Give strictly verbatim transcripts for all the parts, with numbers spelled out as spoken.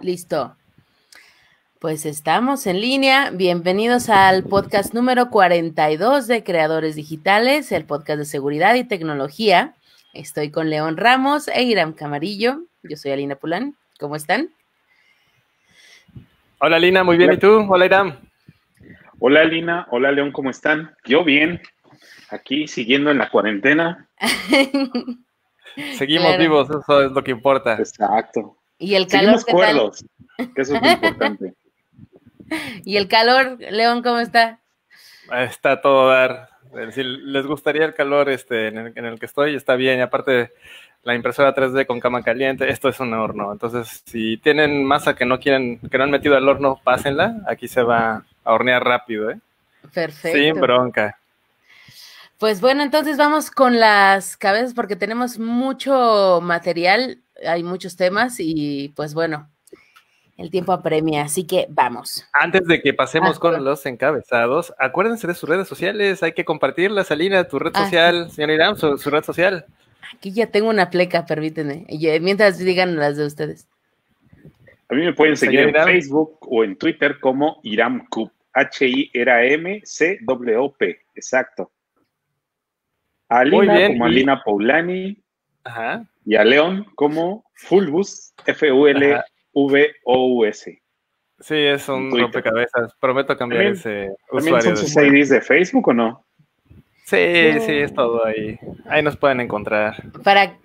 Listo. Pues estamos en línea. Bienvenidos al podcast número cuarenta y dos de Creadores Digitales, el podcast de seguridad y tecnología. Estoy con León Ramos e Iram Camarillo. Yo soy Alina Pulán. ¿Cómo están? Hola, Alina. Muy bien. Hola. ¿Y tú? Hola, Iram. Hola, Alina. Hola, León. ¿Cómo están? Yo bien. Aquí siguiendo en la cuarentena. Seguimos Claro. vivos, eso es lo que importa. Exacto. ¿Y el calor Seguimos qué tal? cuerdos, que eso es lo importante. ¿Y el calor, León, cómo está? Está todo dar. Si les gustaría el calor este, en, el, en el que estoy, está bien. Y aparte, la impresora tres D con cama caliente, esto es un horno. Entonces, si tienen masa que no quieren, que no han metido al horno, pásenla. Aquí se va a hornear rápido, ¿eh? Perfecto. Sin bronca. Pues bueno, entonces vamos con las cabezas porque tenemos mucho material, hay muchos temas y pues bueno, el tiempo apremia, así que vamos. Antes de que pasemos Ah, con perdón. los encabezados, acuérdense de sus redes sociales, hay que compartirlas, Alina, tu red Ah, social, señor Iram, su, su red social. Aquí ya tengo una pleca, permítanme, y, eh, mientras digan las de ustedes. A mí me pueden seguir Señor en Iram. Facebook o en Twitter como IramCup. H I R A M C W P. Exacto. A Muy Alina bien, como y- Alina Poulani Ajá. y a León como Fulbus, F U L V O U S. Sí, es En un Twitter. rompecabezas. Prometo cambiar ¿También, ese ¿También usuario son sus después. I Ds de Facebook o no? Sí, sí, es todo ahí. Ahí nos pueden encontrar. Para,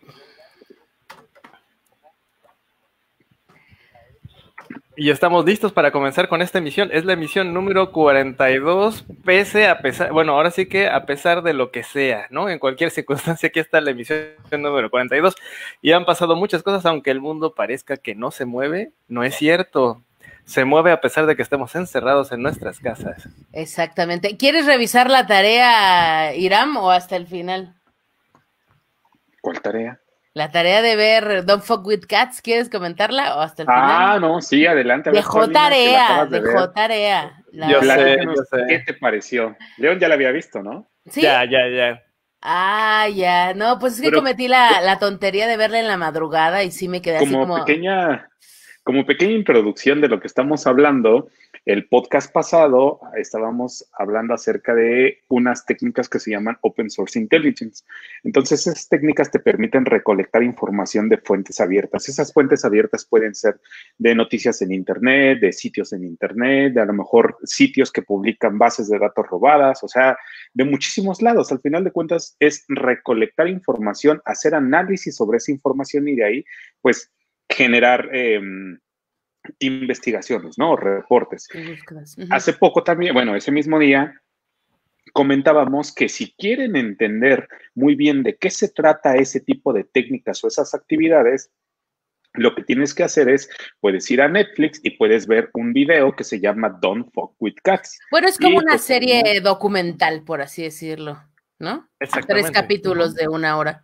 Y estamos listos para comenzar con esta emisión. Es la emisión número cuarenta y dos, pese a pesar, bueno, ahora sí que a pesar de lo que sea, ¿no? En cualquier circunstancia, aquí está la emisión número cuarenta y dos. Y han pasado muchas cosas, aunque el mundo parezca que no se mueve, no es cierto. Se mueve a pesar de que estemos encerrados en nuestras casas. exactamente. ¿Quieres revisar la tarea, Iram, o hasta el final? ¿Cuál tarea? La tarea de ver Don't Fuck With Cats, ¿quieres comentarla o hasta el Ah, final? no, sí, adelante. A ver, tú, Dejó Alina, que la tarea, acabas de dejó ver. tarea. La Yo verdad. sé, Platícanos, yo sé. ¿qué te pareció? León ya la había visto, ¿no? ¿Sí? Ya, ya, ya. Ah, ya. No, pues es que Pero- cometí la, la tontería de verla en la madrugada y sí me quedé así Como como... pequeña, como pequeña introducción de lo que estamos hablando, el podcast pasado estábamos hablando acerca de unas técnicas que se llaman Open Source Intelligence. Entonces, esas técnicas te permiten recolectar información de fuentes abiertas. Esas fuentes abiertas pueden ser de noticias en Internet, de sitios en Internet, de a lo mejor sitios que publican bases de datos robadas, o sea, de muchísimos lados. Al final de cuentas, es recolectar información, hacer análisis sobre esa información y de ahí, pues, generar eh, investigaciones, ¿no? Reportes. Búsquedas. Ujú. Hace poco también, bueno, ese mismo día, comentábamos que si quieren entender muy bien de qué se trata ese tipo de técnicas o esas actividades, lo que tienes que hacer es, puedes ir a Netflix y puedes ver un video que se llama Don't Fuck With Cats. Bueno, es como Y, una pues, serie además- documental, por así decirlo, ¿no? Tres Exactamente. capítulos de una hora.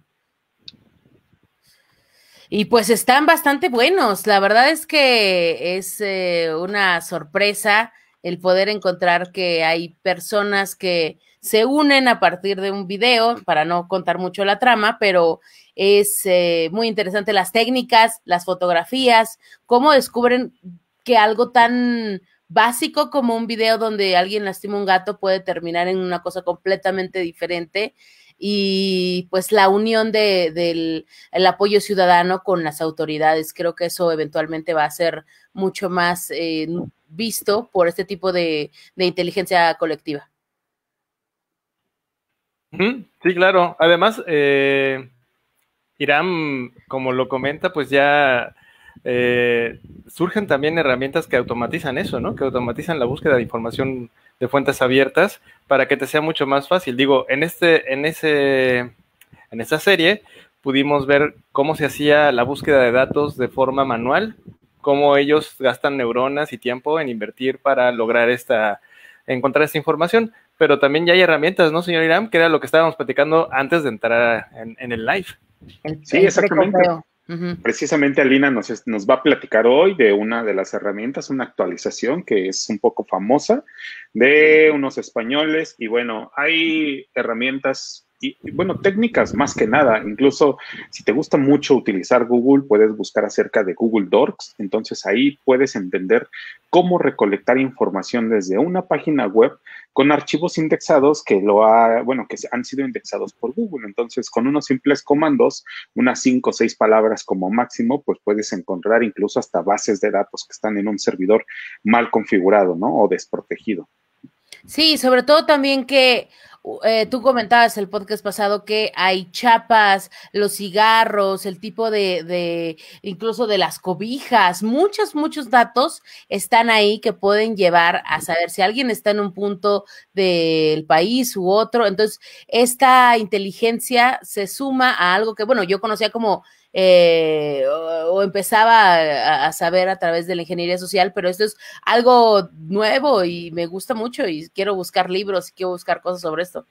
Y pues están bastante buenos. La verdad es que es eh, una sorpresa el poder encontrar que hay personas que se unen a partir de un video, para no contar mucho la trama, pero es eh, muy interesante las técnicas, las fotografías, cómo descubren que algo tan básico como un video donde alguien lastima un gato puede terminar en una cosa completamente diferente. Y pues la unión de, del el apoyo ciudadano con las autoridades, creo que eso eventualmente va a ser mucho más eh, visto por este tipo de, de inteligencia colectiva. Ujú, sí, claro. Además, eh, Iram, como lo comenta, pues ya eh, surgen también herramientas que automatizan eso, ¿no? Que automatizan la búsqueda de información de fuentes abiertas para que te sea mucho más fácil. Digo, en este, en ese, en esta serie pudimos ver cómo se hacía la búsqueda de datos de forma manual, cómo ellos gastan neuronas y tiempo en invertir para lograr esta, encontrar esta información. Pero también ya hay herramientas, ¿no, señor Iram? Que era lo que estábamos platicando antes de entrar en, en el live. El, Sí, el exactamente. precopeo. Uh-huh. Precisamente Alina nos, nos va a platicar hoy de una de las herramientas, una actualización que es un poco famosa, de unos españoles. Y bueno, hay herramientas y, bueno, técnicas más que nada. Incluso si te gusta mucho utilizar Google, puedes buscar acerca de Google Docs. Entonces ahí puedes entender cómo recolectar información desde una página web con archivos indexados que lo ha, bueno, que han sido indexados por Google. Entonces, con unos simples comandos, unas cinco o seis palabras como máximo, pues puedes encontrar incluso hasta bases de datos que están en un servidor mal configurado, ¿no? O desprotegido. Sí, sobre todo también que eh, tú comentabas el podcast pasado que hay chapas, los cigarros, el tipo de, de, incluso de las cobijas, muchos, muchos datos están ahí que pueden llevar a saber si alguien está en un punto del país u otro. Entonces, esta inteligencia se suma a algo que, bueno, yo conocía como Eh, o, o empezaba a, a saber a través de la ingeniería social, pero esto es algo nuevo y me gusta mucho y quiero buscar libros y quiero buscar cosas sobre esto.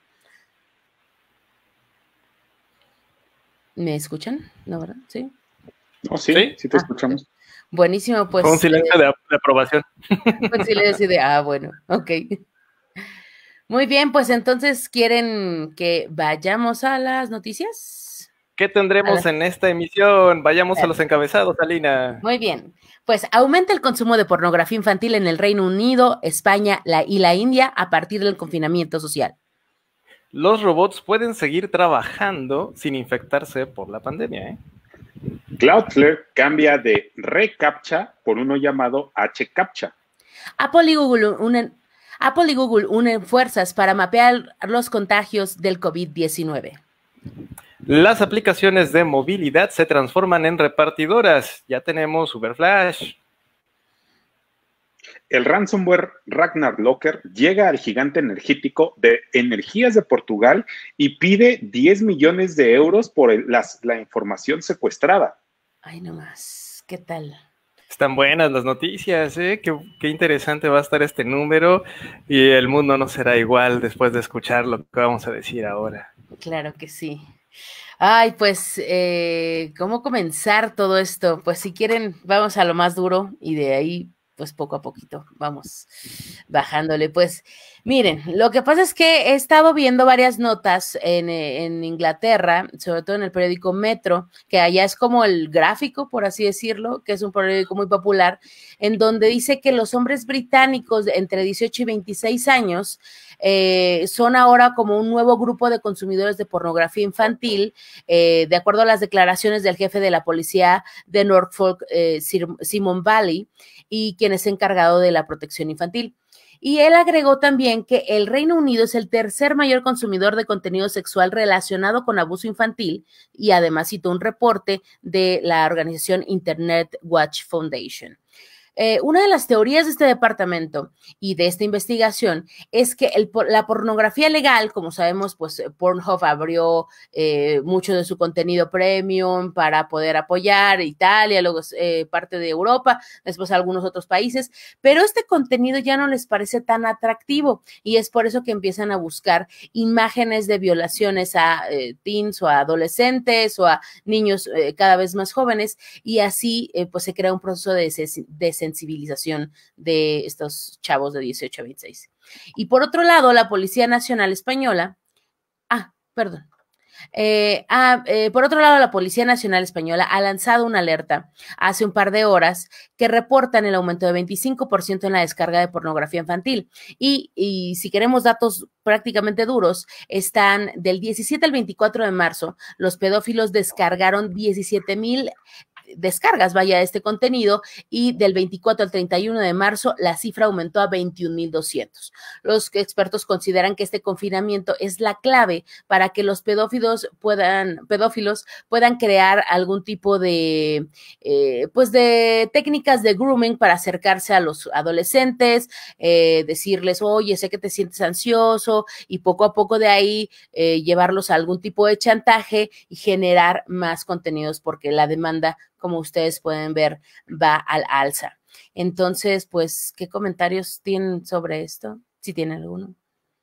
¿Me escuchan? ¿No, verdad? ¿Sí? Oh, sí, sí, sí te ah, escuchamos. Buenísimo, pues. Con un silencio eh, de, de aprobación. Con silencio de, ah, bueno, ok. Muy bien, pues entonces, ¿quieren que vayamos a las noticias? ¿Qué tendremos en esta emisión? Vayamos a los encabezados, Alina. Muy bien. Pues aumenta el consumo de pornografía infantil en el Reino Unido, España la, y la India a partir del confinamiento social. Los robots pueden seguir trabajando sin infectarse por la pandemia, ¿eh? Cloudflare cambia de reCAPTCHA por uno llamado HCAPTCHA. Apple y Google unen, Apple y Google unen fuerzas para mapear los contagios del COVID diecinueve. Las aplicaciones de movilidad se transforman en repartidoras. Ya tenemos Uberflash. El ransomware Ragnar Locker llega al gigante energético de Energías de Portugal y pide diez millones de euros por el, las, la información secuestrada. Ay, no más. ¿Qué tal? Están buenas las noticias, ¿eh? Qué, qué interesante va a estar este número y el mundo no será igual después de escuchar lo que vamos a decir ahora. Claro que sí. Ay, pues, eh, ¿cómo comenzar todo esto? Pues si quieren, vamos a lo más duro y de ahí, pues poco a poquito, vamos bajándole. Pues miren, lo que pasa es que he estado viendo varias notas en, en Inglaterra, sobre todo en el periódico Metro, que allá es como el Gráfico, por así decirlo, que es un periódico muy popular, en donde dice que los hombres británicos entre dieciocho y veintiséis años Eh, son ahora como un nuevo grupo de consumidores de pornografía infantil, eh, de acuerdo a las declaraciones del jefe de la policía de Norfolk, eh, Simon Valley, y quien es encargado de la protección infantil. Y él agregó también que el Reino Unido es el tercer mayor consumidor de contenido sexual relacionado con abuso infantil y además citó un reporte de la organización Internet Watch Foundation. Eh, una de las teorías de este departamento y de esta investigación es que el, la pornografía legal, como sabemos, pues Pornhub abrió eh, mucho de su contenido premium para poder apoyar Italia, luego eh, parte de Europa, después algunos otros países, pero este contenido ya no les parece tan atractivo y es por eso que empiezan a buscar imágenes de violaciones a eh, teens o a adolescentes o a niños eh, cada vez más jóvenes y así eh, pues se crea un proceso de, de sensibilización de estos chavos de dieciocho a veintiséis. Y por otro lado, la Policía Nacional Española, ah, perdón, Eh, ah, eh, por otro lado, la Policía Nacional Española ha lanzado una alerta hace un par de horas que reportan el aumento de veinticinco por ciento en la descarga de pornografía infantil. Y, y si queremos datos prácticamente duros, están del diecisiete al veinticuatro de marzo, los pedófilos descargaron diecisiete mil descargas, vaya, este contenido, y del veinticuatro al treinta y uno de marzo la cifra aumentó a veintiún mil doscientos. Los expertos consideran que este confinamiento es la clave para que los pedófilos puedan, pedófilos puedan crear algún tipo de, eh, pues de técnicas de grooming para acercarse a los adolescentes, eh, decirles, oye, sé que te sientes ansioso, y poco a poco de ahí eh, llevarlos a algún tipo de chantaje y generar más contenidos, porque la demanda, como ustedes pueden ver, va al alza. Entonces, pues, ¿qué comentarios tienen sobre esto? Si tienen alguno.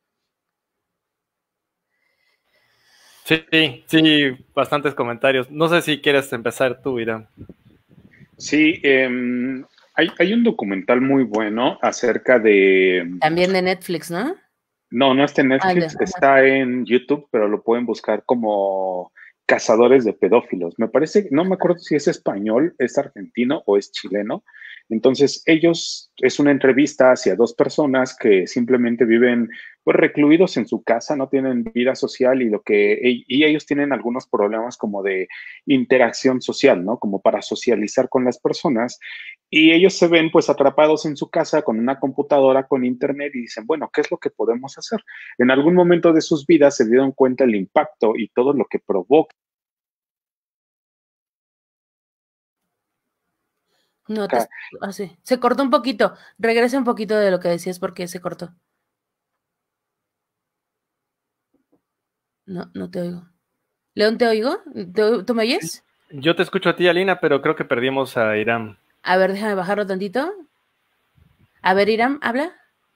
Sí, sí, bastantes comentarios. No sé si quieres empezar tú, Irán. Sí, eh, hay, hay un documental muy bueno acerca de... También de Netflix, ¿no? No, no está en Ah, ya. Netflix, está en YouTube, pero lo pueden buscar como Cazadores de Pedófilos. Me parece, no me acuerdo si es español, es argentino o es chileno. Entonces, ellos, es una entrevista hacia dos personas que simplemente viven pues recluidos en su casa, no tienen vida social y lo que y ellos tienen algunos problemas como de interacción social, ¿no? Como para socializar con las personas y ellos se ven pues atrapados en su casa con una computadora, con internet y dicen, bueno, ¿qué es lo que podemos hacer? En algún momento de sus vidas se dieron cuenta el impacto y todo lo que provoca. No te... Ah, sí. Se cortó un poquito. Regresa un poquito de lo que decías porque se cortó. No, no te oigo. León, ¿te oigo? ¿Tú, ¿tú me oyes? Yo te escucho a ti, Alina, pero creo que perdimos a Iram. A ver, déjame bajarlo tantito. A ver, Iram, habla.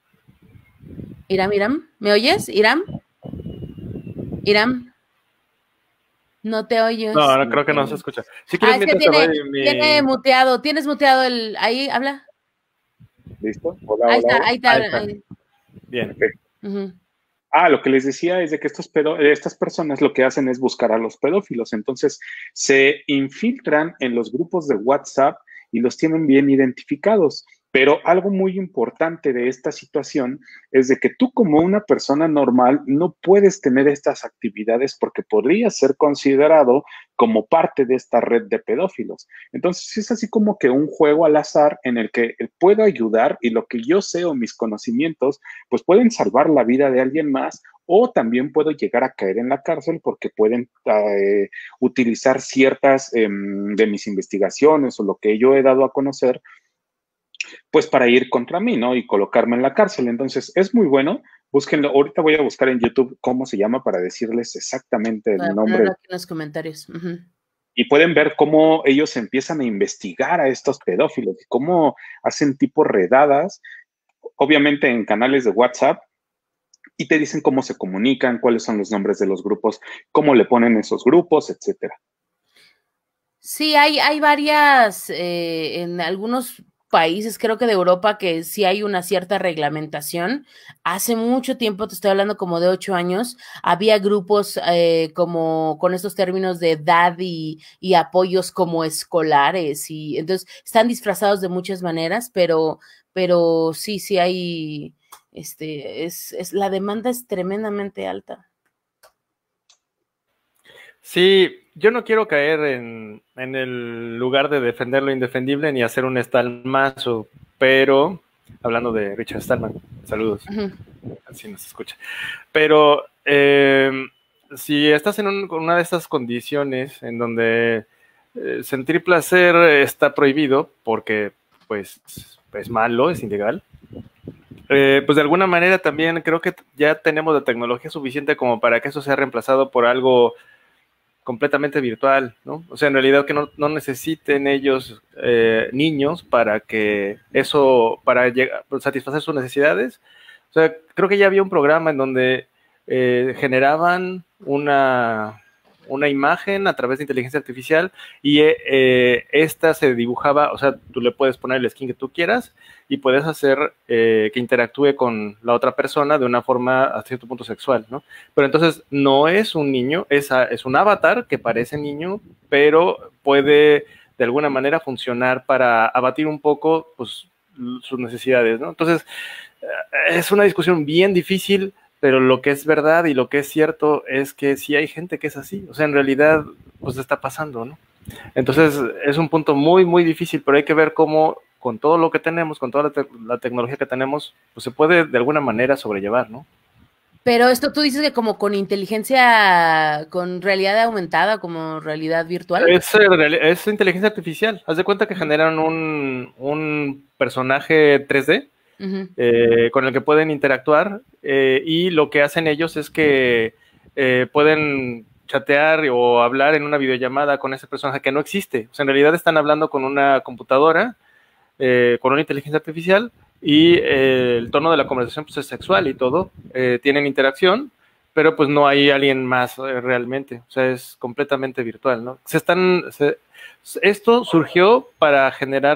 Iram, Iram, ¿me oyes? Iram. Iram. No te oyes. No, no, creo que no se escucha. Si ah, quieres, es que mientras tiene, te doy mi... tiene muteado. Tienes muteado el... Ahí, habla. ¿Listo? Hola, ahí, hola, está, hola. ahí está, ahí está. ahí. Bien. Okay. Uh-huh. Ah, lo que les decía es de que estos pedo estas personas lo que hacen es buscar a los pedófilos. Entonces, se infiltran en los grupos de WhatsApp y los tienen bien identificados. Pero algo muy importante de esta situación es de que tú como una persona normal no puedes tener estas actividades porque podría ser considerado como parte de esta red de pedófilos. Entonces es así como que un juego al azar en el que puedo ayudar y lo que yo sé o mis conocimientos pues pueden salvar la vida de alguien más o también puedo llegar a caer en la cárcel porque pueden eh, utilizar ciertas eh, de mis investigaciones o lo que yo he dado a conocer pues para ir contra mí, ¿no? Y colocarme en la cárcel. Entonces, es muy bueno. Búsquenlo. Ahorita voy a buscar en YouTube cómo se llama para decirles exactamente el Voy a nombre. ponerlo aquí en los comentarios. Uh-huh. Y pueden ver cómo ellos empiezan a investigar a estos pedófilos y cómo hacen tipo redadas, obviamente en canales de WhatsApp, y te dicen cómo se comunican, cuáles son los nombres de los grupos, cómo le ponen esos grupos, etcétera. Sí, hay, hay varias, eh, en algunos países, creo que de Europa, que sí hay una cierta reglamentación. Hace mucho tiempo, te estoy hablando como de ocho años, había grupos eh, como con estos términos de edad y, y apoyos como escolares, y entonces están disfrazados de muchas maneras, pero, pero sí, sí hay, este, es, es, la demanda es tremendamente alta. Sí, yo no quiero caer en, en el lugar de defender lo indefendible ni hacer un Stallmazo, pero, hablando de Richard Stallman, saludos, uh-huh. Así nos escucha, pero eh, si estás en un, una de estas condiciones en donde eh, sentir placer está prohibido porque pues es malo, es ilegal, eh, pues de alguna manera también creo que ya tenemos la tecnología suficiente como para que eso sea reemplazado por algo completamente virtual, ¿no? O sea, en realidad que no, no necesiten ellos eh, niños para que eso, para llegar, satisfacer sus necesidades. O sea, creo que ya había un programa en donde eh, generaban una, una imagen a través de inteligencia artificial y eh, esta se dibujaba, o sea, tú le puedes poner el skin que tú quieras y puedes hacer eh, que interactúe con la otra persona de una forma a cierto punto sexual, ¿no? Pero entonces no es un niño, es, a, es un avatar que parece niño, pero puede de alguna manera funcionar para abatir un poco pues, sus necesidades, ¿no? Entonces es una discusión bien difícil, pero lo que es verdad y lo que es cierto es que sí hay gente que es así, o sea, en realidad pues está pasando, ¿no? Entonces es un punto muy, muy difícil, pero hay que ver cómo con todo lo que tenemos, con toda la, te la tecnología que tenemos, pues se puede de alguna manera sobrellevar, ¿no? Pero esto tú dices que como con inteligencia, con realidad aumentada, como realidad virtual. Es, es inteligencia artificial. Haz de cuenta que generan un, un personaje tres D uh-huh. eh, con el que pueden interactuar eh, y lo que hacen ellos es que eh, pueden chatear o hablar en una videollamada con ese personaje que no existe. O sea, en realidad están hablando con una computadora, eh, con una inteligencia artificial y eh, el tono de la conversación pues, es sexual y todo. Eh, tienen interacción, pero pues no hay alguien más eh, realmente. O sea, es completamente virtual, ¿no? Se están... Se, esto surgió para generar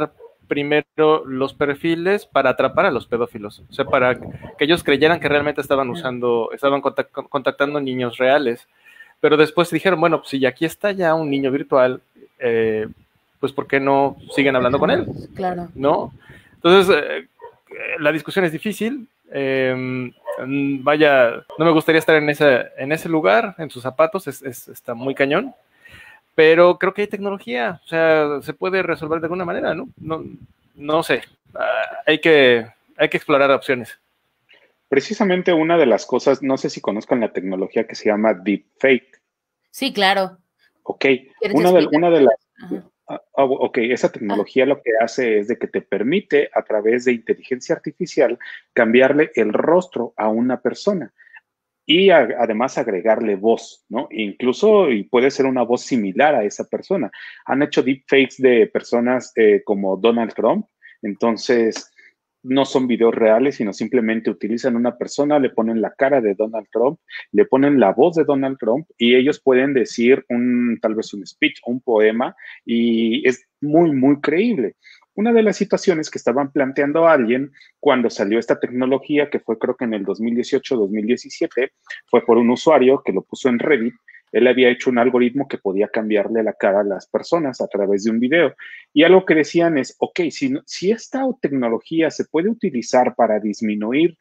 primero los perfiles para atrapar a los pedófilos, o sea, para que ellos creyeran que realmente estaban usando, estaban contact- contactando niños reales, pero después dijeron, bueno, pues si aquí está ya un niño virtual, eh, pues ¿por qué no siguen hablando con él? Claro. ¿No? Entonces, eh, la discusión es difícil, eh, vaya, no me gustaría estar en ese, en ese lugar, en sus zapatos, es, es, está muy cañón, pero creo que hay tecnología, o sea, se puede resolver de alguna manera, ¿no? No, no sé, uh, hay, que, hay que explorar opciones. Precisamente una de las cosas, no sé si conozcan la tecnología que se llama deepfake. Sí, claro. Ok, una de, una de las... Ajá. Uh, ok, esa tecnología ah. lo que hace es de que te permite a través de inteligencia artificial cambiarle el rostro a una persona y a, además agregarle voz, ¿no? Incluso y puede ser una voz similar a esa persona. Han hecho deepfakes de personas eh, como Donald Trump, entonces no son videos reales, sino simplemente utilizan una persona, le ponen la cara de Donald Trump, le ponen la voz de Donald Trump y ellos pueden decir un, tal vez un speech, un poema, y es muy, muy creíble. Una de las situaciones que estaban planteando a alguien cuando salió esta tecnología, que fue creo que en el dos mil dieciocho, dos mil diecisiete, fue por un usuario que lo puso en Reddit. Él había hecho un algoritmo que podía cambiarle la cara a las personas a través de un video. Y algo que decían es, ok, si, si esta tecnología se puede utilizar para disminuir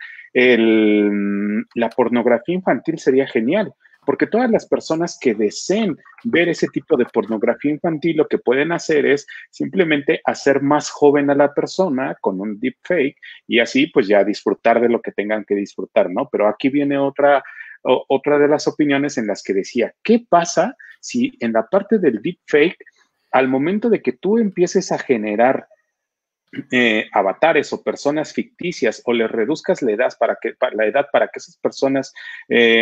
el, la pornografía infantil, sería genial. Porque todas las personas que deseen ver ese tipo de pornografía infantil, lo que pueden hacer es simplemente hacer más joven a la persona con un deepfake y así pues ya disfrutar de lo que tengan que disfrutar, ¿no? Pero aquí viene otra... O, otra de las opiniones en las que decía, ¿qué pasa si en la parte del deepfake, al momento de que tú empieces a generar eh, avatares o personas ficticias o les reduzcas la edad para que, para, la edad para que esas personas eh,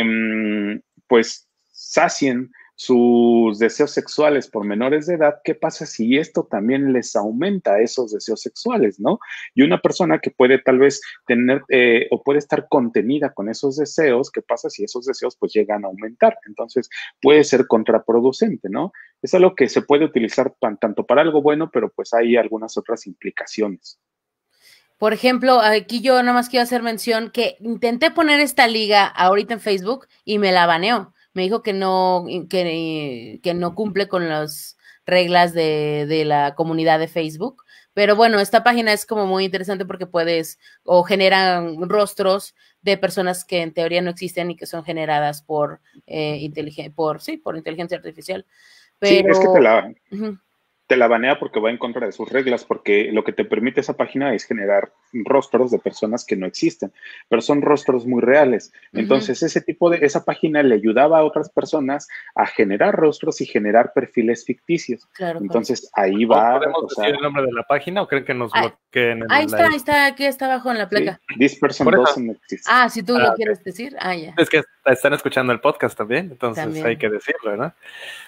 pues sacien sus deseos sexuales por menores de edad, ¿qué pasa si esto también les aumenta esos deseos sexuales, no? Y una persona que puede tal vez tener eh, o puede estar contenida con esos deseos, ¿qué pasa si esos deseos pues llegan a aumentar? Entonces puede ser contraproducente, ¿no? Es algo que se puede utilizar tanto para algo bueno, pero pues hay algunas otras implicaciones. Por ejemplo, aquí yo nada más quiero hacer mención que intenté poner esta liga ahorita en Facebook y me la baneó. Me dijo que no, que, que no cumple con las reglas de, de la comunidad de Facebook. Pero bueno, esta página es como muy interesante porque puedes, o generan rostros de personas que en teoría no existen y que son generadas por, eh, inteligencia, por, sí, por inteligencia artificial. Pero, sí, es que te la... Uh-huh. te la banea porque va en contra de sus reglas, porque lo que te permite esa página es generar rostros de personas que no existen, pero son rostros muy reales. Entonces, uh-huh. ese tipo de, esa página le ayudaba a otras personas a generar rostros y generar perfiles ficticios. Claro, Entonces, claro. ahí va. ¿Podemos o decir sea, el nombre de la página o creen que nos bloqueen? Ahí está, ahí está, aquí está abajo en la placa. Sí, This person doesn't exist. Ah, si tú ah, lo okay. quieres decir, ah, ya. Es que están escuchando el podcast también, entonces también. hay que decirlo, ¿no?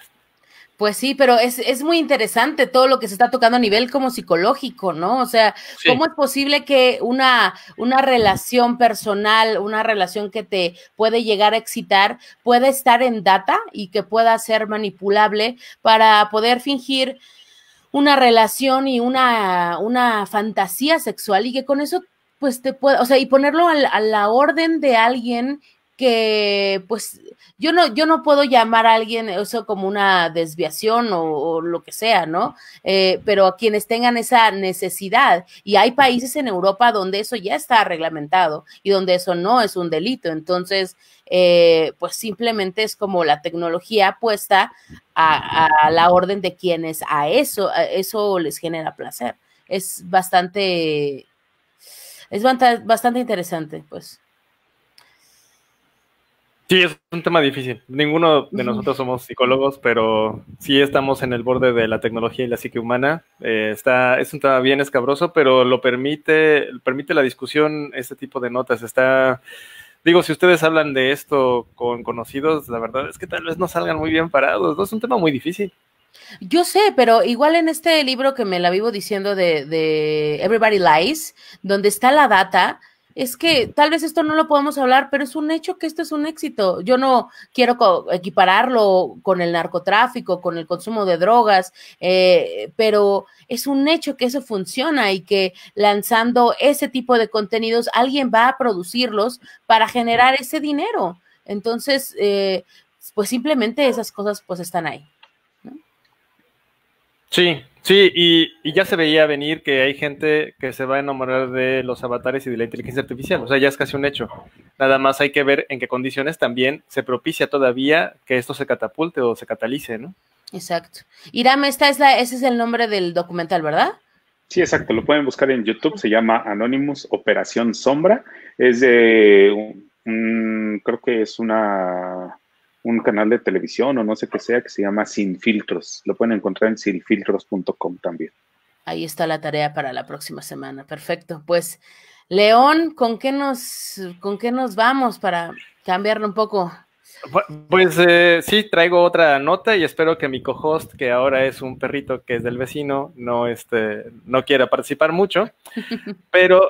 Pues sí, pero es, es muy interesante todo lo que se está tocando a nivel como psicológico, ¿no? O sea, sí. ¿Cómo es posible que una, una relación personal, una relación que te puede llegar a excitar, pueda estar en data y que pueda ser manipulable para poder fingir una relación y una, una fantasía sexual y que con eso, pues te pueda, o sea, y ponerlo a la, a la orden de alguien que, pues, yo no, yo no puedo llamar a alguien eso como una desviación o, o lo que sea, ¿no? Eh, pero a quienes tengan esa necesidad, y hay países en Europa donde eso ya está reglamentado y donde eso no es un delito, entonces, eh, pues simplemente es como la tecnología puesta a, a la orden de quienes a eso, a eso les genera placer. Es bastante, es bastante interesante, pues. Sí, es un tema difícil. Ninguno de nosotros somos psicólogos, pero sí estamos en el borde de la tecnología y la psique humana. Eh, está, es un tema bien escabroso, pero lo permite, permite la discusión, este tipo de notas. Está, digo, si ustedes hablan de esto con conocidos, la verdad es que tal vez no salgan muy bien parados, ¿no? Es un tema muy difícil. Yo sé, pero igual en este libro que me la vivo diciendo de, de Everybody Lies, donde está la data, es que tal vez esto no lo podemos hablar, pero es un hecho que esto es un éxito. Yo no quiero equipararlo con el narcotráfico, con el consumo de drogas, eh, pero es un hecho que eso funciona y que lanzando ese tipo de contenidos alguien va a producirlos para generar ese dinero. Entonces, eh, pues simplemente esas cosas pues están ahí, ¿no? Sí, sí, y, y ya se veía venir que hay gente que se va a enamorar de los avatares y de la inteligencia artificial, o sea, ya es casi un hecho. Nada más hay que ver en qué condiciones también se propicia todavía que esto se catapulte o se catalice, ¿no? Exacto. Iram, esta es la, ese es el nombre del documental, ¿verdad? Sí, exacto, lo pueden buscar en YouTube, se llama Anonymous Operación Sombra, es de, un, un, creo que es una... un canal de televisión o no sé qué sea, que se llama Sin Filtros. Lo pueden encontrar en sin filtros punto com también. Ahí está la tarea para la próxima semana. Perfecto. Pues, León, ¿con qué nos, con qué nos vamos para cambiarlo un poco? Pues eh, sí, traigo otra nota y espero que mi co-host, que ahora es un perrito que es del vecino, no, este, no quiera participar mucho, pero...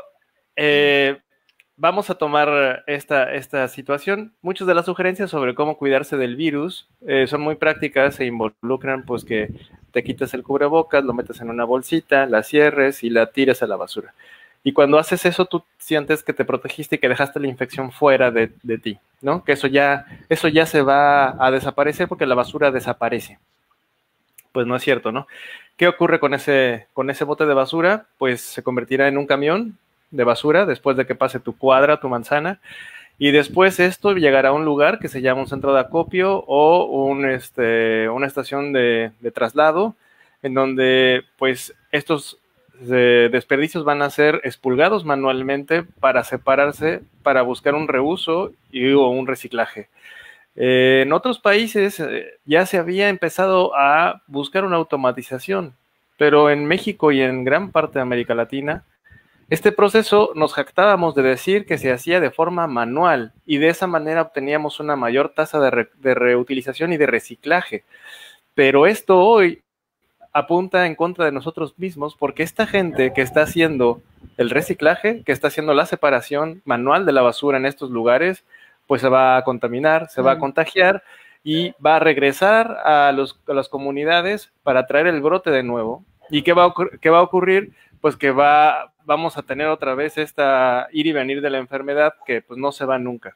Eh, Vamos a tomar esta, esta situación. Muchas de las sugerencias sobre cómo cuidarse del virus eh, son muy prácticas e involucran pues que te quites el cubrebocas, lo metes en una bolsita, la cierres y la tires a la basura. Y cuando haces eso, tú sientes que te protegiste y que dejaste la infección fuera de, de ti, ¿no? Que eso ya, eso ya se va a desaparecer porque la basura desaparece. Pues no es cierto, ¿no? ¿Qué ocurre con ese, con ese bote de basura? Pues se convertirá en un camión de basura después de que pase tu cuadra, tu manzana, y después esto llegará a un lugar que se llama un centro de acopio o un, este, una estación de, de traslado, en donde pues estos eh, desperdicios van a ser expurgados manualmente para separarse, para buscar un reuso y o un reciclaje. Eh, en otros países eh, ya se había empezado a buscar una automatización, pero en México y en gran parte de América Latina, este proceso nos jactábamos de decir que se hacía de forma manual y de esa manera obteníamos una mayor tasa de, re, de reutilización y de reciclaje. Pero esto hoy apunta en contra de nosotros mismos porque esta gente que está haciendo el reciclaje, que está haciendo la separación manual de la basura en estos lugares, pues se va a contaminar, se va a contagiar y va a regresar a, los, a las comunidades para traer el brote de nuevo. ¿Y qué va a, qué va a ocurrir? Pues que va, vamos a tener otra vez esta ir y venir de la enfermedad que pues no se va nunca.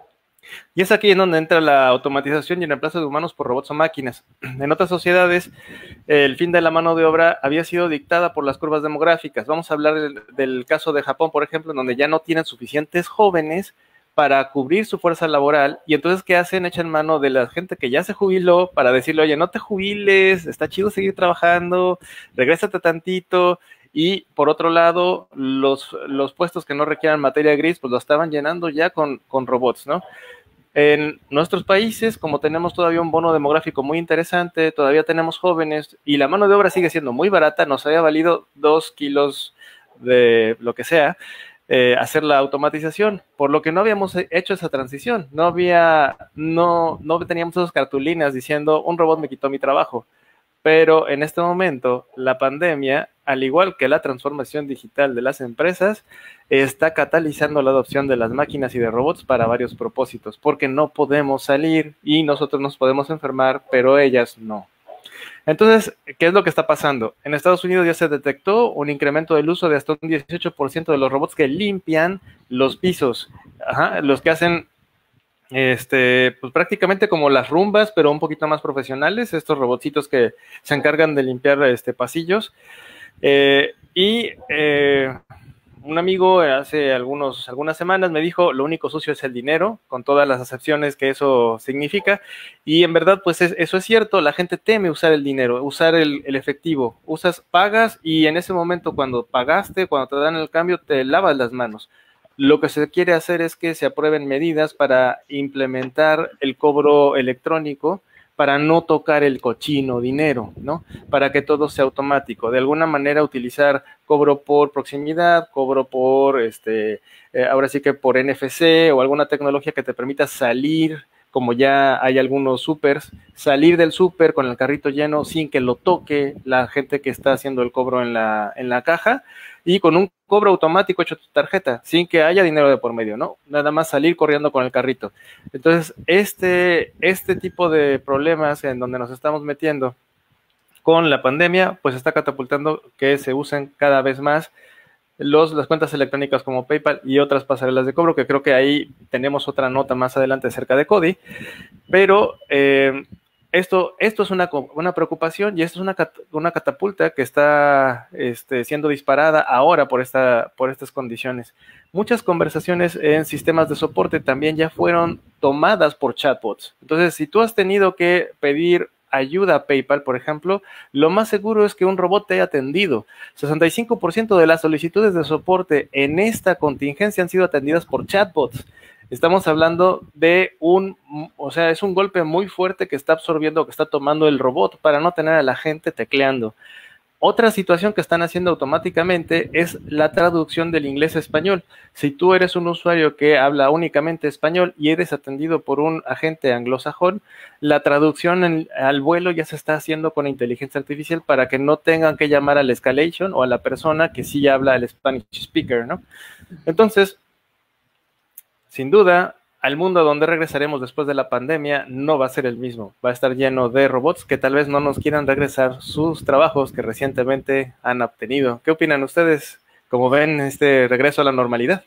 Y es aquí en donde entra la automatización y el reemplazo de humanos por robots o máquinas. En otras sociedades, el fin de la mano de obra había sido dictada por las curvas demográficas. Vamos a hablar del, del caso de Japón, por ejemplo, en donde ya no tienen suficientes jóvenes para cubrir su fuerza laboral, y entonces, ¿qué hacen? Echan mano de la gente que ya se jubiló para decirle, oye, no te jubiles, está chido seguir trabajando, regrésate tantito. Y por otro lado, los, los puestos que no requieran materia gris, pues lo estaban llenando ya con, con robots, ¿no? En nuestros países, como tenemos todavía un bono demográfico muy interesante, todavía tenemos jóvenes y la mano de obra sigue siendo muy barata, nos había valido dos kilos de lo que sea, eh, hacer la automatización, por lo que no habíamos hecho esa transición, no había, no, no teníamos esas cartulinas diciendo un robot me quitó mi trabajo. Pero en este momento, la pandemia, al igual que la transformación digital de las empresas, está catalizando la adopción de las máquinas y de robots para varios propósitos, porque no podemos salir y nosotros nos podemos enfermar, pero ellas no. Entonces, ¿qué es lo que está pasando? En Estados Unidos ya se detectó un incremento del uso de hasta un dieciocho por ciento de los robots que limpian los pisos, ajá, los que hacen... Este, pues prácticamente como las rumbas, pero un poquito más profesionales, estos robotcitos que se encargan de limpiar este, pasillos. Eh, y eh, un amigo hace algunos, algunas semanas me dijo, lo único sucio es el dinero, con todas las acepciones que eso significa, y en verdad, pues es, eso es cierto, la gente teme usar el dinero, usar el, el efectivo, usas, pagas, y en ese momento cuando pagaste, cuando te dan el cambio, te lavas las manos. Lo que se quiere hacer es que se aprueben medidas para implementar el cobro electrónico, para no tocar el cochino dinero, ¿no? Para que todo sea automático. De alguna manera utilizar cobro por proximidad, cobro por, este, eh, ahora sí que por N F C o alguna tecnología que te permita salir como ya hay algunos supers, salir del súper con el carrito lleno sin que lo toque la gente que está haciendo el cobro en la, en la caja, y con un cobro automático hecho tu tarjeta, sin que haya dinero de por medio, ¿no? Nada más salir corriendo con el carrito. Entonces, este, este tipo de problemas en donde nos estamos metiendo con la pandemia, pues está catapultando que se usen cada vez más los, las cuentas electrónicas como PayPal y otras pasarelas de cobro, que creo que ahí tenemos otra nota más adelante acerca de Cody, pero eh, esto, esto es una, una preocupación, y esto es una, una catapulta que está este, siendo disparada ahora por, esta, por estas condiciones. Muchas conversaciones en sistemas de soporte también ya fueron tomadas por chatbots. Entonces, si tú has tenido que pedir ayuda a PayPal, por ejemplo, lo más seguro es que un robot te haya atendido. sesenta y cinco por ciento de las solicitudes de soporte en esta contingencia han sido atendidas por chatbots. Estamos hablando de un, o sea, es un golpe muy fuerte que está absorbiendo, que está tomando el robot para no tener a la gente tecleando. Otra situación que están haciendo automáticamente es la traducción del inglés a español. Si tú eres un usuario que habla únicamente español y eres atendido por un agente anglosajón, la traducción en, al vuelo ya se está haciendo con inteligencia artificial para que no tengan que llamar al escalation o a la persona que sí habla el Spanish speaker, ¿no? Entonces, sin duda, al mundo a donde regresaremos después de la pandemia no va a ser el mismo. Va a estar lleno de robots que tal vez no nos quieran regresar sus trabajos que recientemente han obtenido. ¿Qué opinan ustedes? ¿Cómo ven este regreso a la normalidad?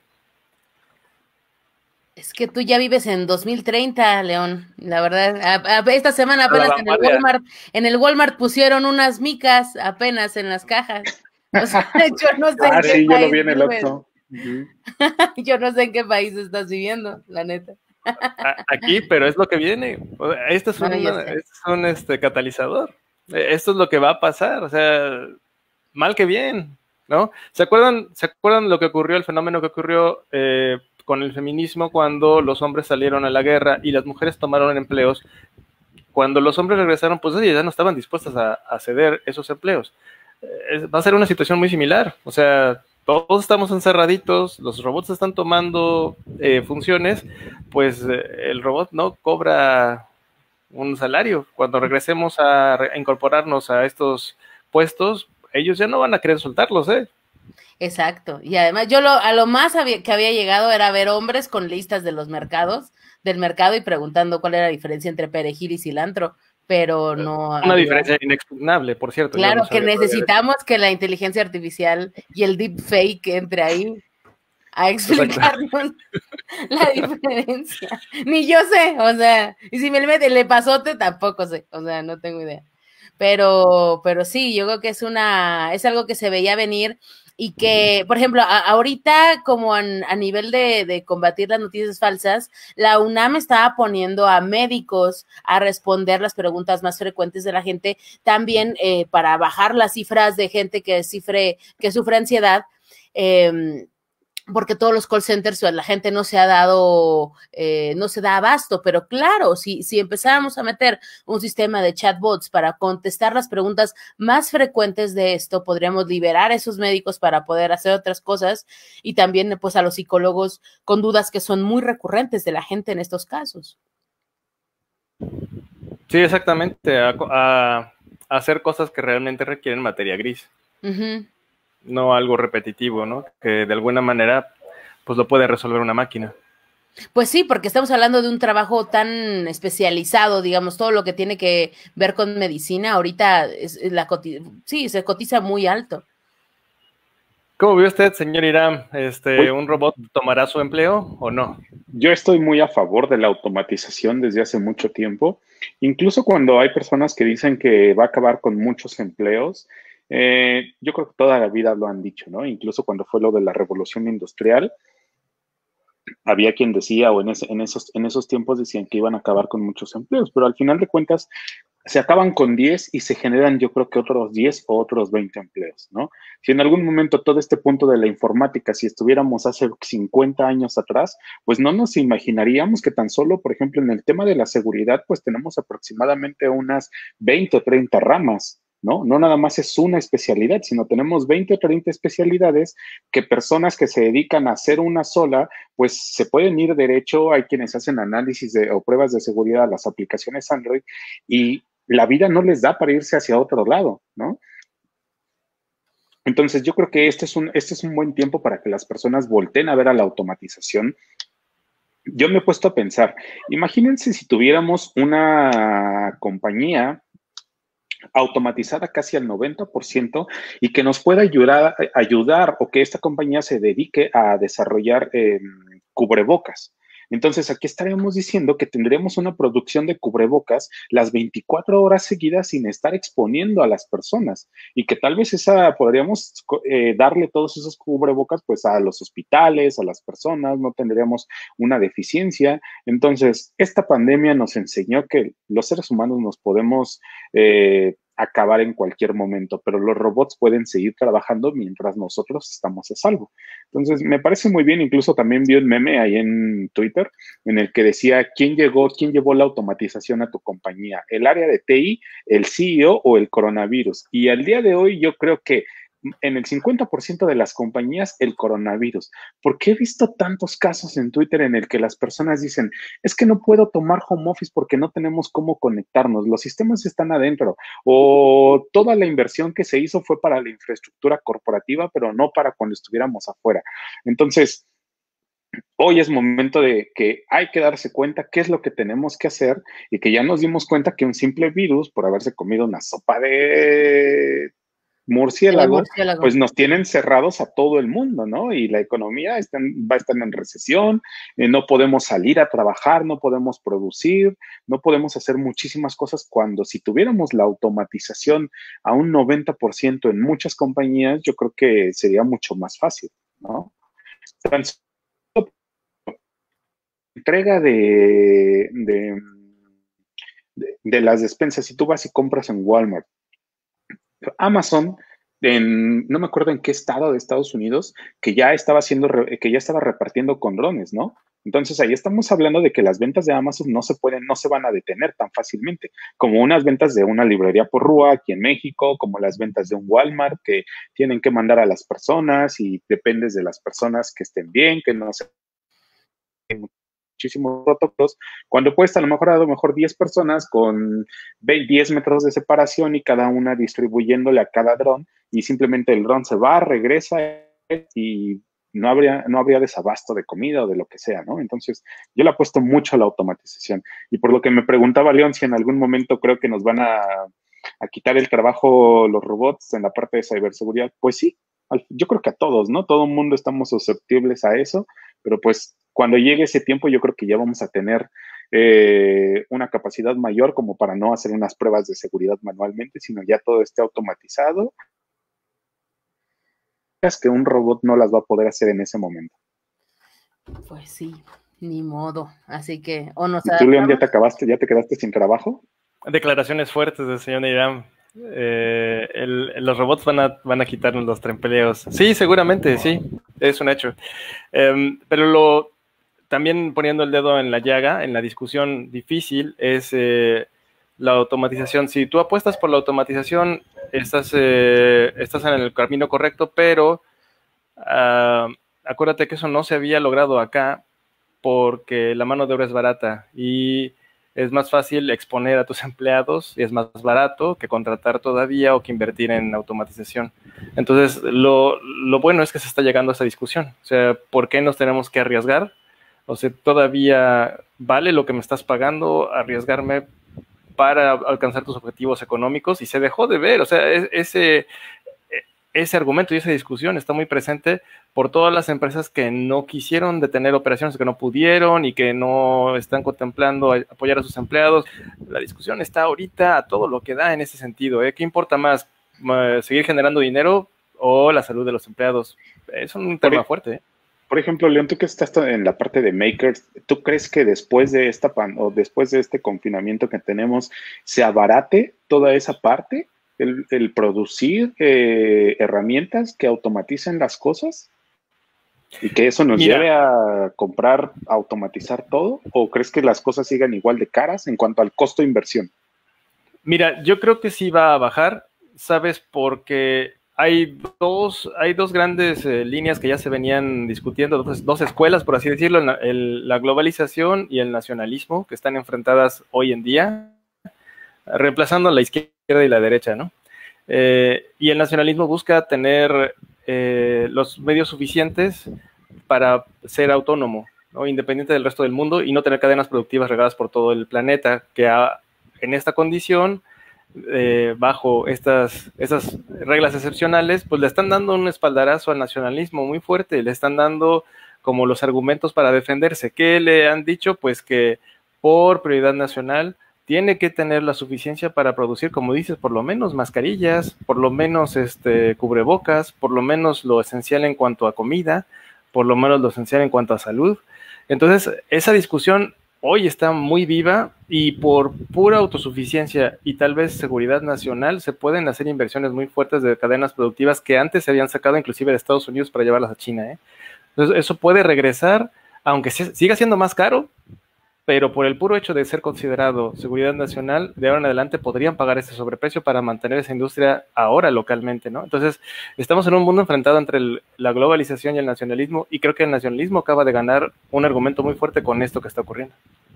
Es que tú ya vives en dos mil treinta, León. La verdad, a, a, esta semana apenas en el Walmart, en el Walmart pusieron unas micas apenas en las cajas. O sea, yo no sé ah, en qué sí, país yo lo vi en el vives. Oxxo. Uh-huh. Yo no sé en qué país estás viviendo, la neta. Aquí, pero es lo que viene. Este es un, no, este es un este, catalizador. Esto es lo que va a pasar. O sea, mal que bien, ¿no? ¿Se acuerdan, ¿se acuerdan lo que ocurrió, el fenómeno que ocurrió eh, con el feminismo cuando los hombres salieron a la guerra y las mujeres tomaron empleos? Cuando los hombres regresaron, pues ellas ya no estaban dispuestas a, a ceder esos empleos. Eh, va a ser una situación muy similar. O sea, todos estamos encerraditos, los robots están tomando eh, funciones, pues eh, el robot no cobra un salario. Cuando regresemos a, a incorporarnos a estos puestos, ellos ya no van a querer soltarlos, ¿eh? Exacto. Y además yo lo, a lo más había, que había llegado era ver hombres con listas de los mercados, del mercado y preguntando cuál era la diferencia entre perejil y cilantro, pero no... Una había... diferencia inexpugnable, por cierto. Claro, no que necesitamos que la inteligencia artificial y el deepfake entre ahí a explicarnos la diferencia. Ni yo sé, o sea, y si me le mete el epazote, tampoco sé, o sea, no tengo idea. Pero, pero sí, yo creo que es una, es algo que se veía venir y que, por ejemplo, a, ahorita como a, a nivel de, de combatir las noticias falsas, la UNAM estaba poniendo a médicos a responder las preguntas más frecuentes de la gente, también eh, para bajar las cifras de gente que, cifre, que sufre ansiedad, eh, porque todos los call centers, la gente no se ha dado, eh, no se da abasto, pero claro, si, si empezáramos a meter un sistema de chatbots para contestar las preguntas más frecuentes de esto, podríamos liberar a esos médicos para poder hacer otras cosas y también pues a los psicólogos con dudas que son muy recurrentes de la gente en estos casos. Sí, exactamente, a, a, a hacer cosas que realmente requieren materia gris. Uh-huh. No algo repetitivo, ¿no? Que de alguna manera pues lo puede resolver una máquina. Pues sí, porque estamos hablando de un trabajo tan especializado, digamos, todo lo que tiene que ver con medicina, ahorita es la coti- sí, se cotiza muy alto. ¿Cómo vio usted, señor Irán? Este, ¿un robot tomará su empleo o no? Yo estoy muy a favor de la automatización desde hace mucho tiempo, incluso cuando hay personas que dicen que va a acabar con muchos empleos. Eh, yo creo que toda la vida lo han dicho, ¿no? Incluso cuando fue lo de la revolución industrial, había quien decía, o en, ese, en, esos, en esos tiempos decían que iban a acabar con muchos empleos, pero al final de cuentas se acaban con diez y se generan yo creo que otros diez o otros veinte empleos, ¿no? Si en algún momento todo este punto de la informática, si estuviéramos hace cincuenta años atrás, pues no nos imaginaríamos que tan solo, por ejemplo, en el tema de la seguridad, pues tenemos aproximadamente unas veinte o treinta ramas. ¿no? No nada más es una especialidad, sino tenemos veinte o treinta especialidades que personas que se dedican a hacer una sola, pues se pueden ir derecho. Hay quienes hacen análisis de, o pruebas de seguridad a las aplicaciones Android y la vida no les da para irse hacia otro lado, ¿no? Entonces, yo creo que este es un, este es un buen tiempo para que las personas volteen a ver a la automatización. Yo me he puesto a pensar, imagínense si tuviéramos una compañía automatizada casi al noventa por ciento y que nos pueda ayudar, ayudar o que esta compañía se dedique a desarrollar eh, cubrebocas. Entonces, aquí estaríamos diciendo que tendremos una producción de cubrebocas las veinticuatro horas seguidas sin estar exponiendo a las personas y que tal vez esa podríamos eh, darle todos esos cubrebocas pues a los hospitales, a las personas, no tendríamos una deficiencia. Entonces, esta pandemia nos enseñó que los seres humanos nos podemos eh, acabar en cualquier momento, pero los robots pueden seguir trabajando mientras nosotros estamos a salvo. Entonces, me parece muy bien. Incluso también vi un meme ahí en Twitter en el que decía, ¿quién llegó, quién llevó la automatización a tu compañía? ¿El área de T I, el C E O o el coronavirus? Y al día de hoy yo creo que en el cincuenta por ciento de las compañías el coronavirus, porque he visto tantos casos en Twitter en el que las personas dicen, es que no puedo tomar home office porque no tenemos cómo conectarnos, los sistemas están adentro, o toda la inversión que se hizo fue para la infraestructura corporativa, pero no para cuando estuviéramos afuera. Entonces, hoy es momento de que hay que darse cuenta qué es lo que tenemos que hacer y que ya nos dimos cuenta que un simple virus, por haberse comido una sopa de murciélago, murciélago, pues nos tienen cerrados a todo el mundo, ¿no? Y la economía está en, va a estar en recesión, eh, no podemos salir a trabajar, no podemos producir, no podemos hacer muchísimas cosas cuando si tuviéramos la automatización a un noventa por ciento en muchas compañías, yo creo que sería mucho más fácil, ¿no? Entonces, entrega de, de, de, de las despensas, si tú vas y compras en Walmart, Amazon, en, no me acuerdo en qué estado de Estados Unidos, que ya estaba haciendo, que ya estaba repartiendo con drones, ¿no? Entonces ahí estamos hablando de que las ventas de Amazon no se pueden, no se van a detener tan fácilmente, como unas ventas de una librería por rúa aquí en México, como las ventas de un Walmart que tienen que mandar a las personas y dependes de las personas que estén bien, que no se muchísimos protocolos, cuando puedes a lo mejor a lo mejor diez personas con diez metros de separación y cada una distribuyéndole a cada dron y simplemente el dron se va, regresa y no habría, no habría desabasto de comida o de lo que sea, ¿no? Entonces, yo le apuesto mucho a la automatización. Y por lo que me preguntaba León, si en algún momento creo que nos van a, a quitar el trabajo los robots en la parte de ciberseguridad, pues sí, yo creo que a todos, ¿no? Todo el mundo estamos susceptibles a eso, pero pues cuando llegue ese tiempo yo creo que ya vamos a tener eh, una capacidad mayor como para no hacer unas pruebas de seguridad manualmente, sino ya todo esté automatizado, que un robot no las va a poder hacer en ese momento. Pues sí, ni modo. Así que, o nos ¿Y tú, León, ya te acabaste, ya te quedaste sin trabajo? Declaraciones fuertes del señor Irán. Eh, el, los robots van a, van a quitarnos los empleos. Sí, seguramente, sí, es un hecho. Eh, pero lo, también poniendo el dedo en la llaga, en la discusión difícil, es eh, la automatización. Si tú apuestas por la automatización, estás, eh, estás en el camino correcto, pero uh, acuérdate que eso no se había logrado acá porque la mano de obra es barata y es más fácil exponer a tus empleados y es más barato que contratar todavía o que invertir en automatización. Entonces, lo, lo bueno es que se está llegando a esa discusión. O sea, ¿por qué nos tenemos que arriesgar? O sea, ¿todavía vale lo que me estás pagando arriesgarme para alcanzar tus objetivos económicos? Y se dejó de ver. O sea, ese, ese argumento y esa discusión está muy presente por todas las empresas que no quisieron detener operaciones, que no pudieron y que no están contemplando apoyar a sus empleados. La discusión está ahorita a todo lo que da en ese sentido, ¿eh? ¿Qué importa más? ¿Seguir generando dinero o la salud de los empleados? Es un tema por, fuerte, ¿eh? Por ejemplo, León, tú que estás en la parte de makers, ¿tú crees que después de esta pan o después de este confinamiento que tenemos se abarate toda esa parte? El, el producir eh, herramientas que automaticen las cosas y que eso nos Mira, lleve a comprar, a automatizar todo, ¿o crees que las cosas sigan igual de caras en cuanto al costo de inversión? Mira, yo creo que sí va a bajar. ¿sabes? Porque hay dos, hay dos grandes eh, líneas que ya se venían discutiendo, dos, dos escuelas, por así decirlo, el, el, la globalización y el nacionalismo, que están enfrentadas hoy en día, reemplazando a la izquierda y la derecha, ¿no? Eh, y el nacionalismo busca tener eh, los medios suficientes para ser autónomo, ¿no? Independiente del resto del mundo y no tener cadenas productivas regadas por todo el planeta, que ha, en esta condición, eh, bajo estas, estas reglas excepcionales, pues le están dando un espaldarazo al nacionalismo muy fuerte, le están dando como los argumentos para defenderse. ¿Qué le han dicho? Pues que por prioridad nacional tiene que tener la suficiencia para producir, como dices, por lo menos mascarillas, por lo menos este, cubrebocas, por lo menos lo esencial en cuanto a comida, por lo menos lo esencial en cuanto a salud. Entonces, esa discusión hoy está muy viva y por pura autosuficiencia y tal vez seguridad nacional se pueden hacer inversiones muy fuertes de cadenas productivas que antes se habían sacado inclusive de Estados Unidos para llevarlas a China, ¿eh? Entonces, eso puede regresar, aunque siga siendo más caro, pero por el puro hecho de ser considerado seguridad nacional, de ahora en adelante podrían pagar ese sobreprecio para mantener esa industria ahora localmente, ¿no? Entonces, estamos en un mundo enfrentado entre el, la globalización y el nacionalismo, y creo que el nacionalismo acaba de ganar un argumento muy fuerte con esto que está ocurriendo.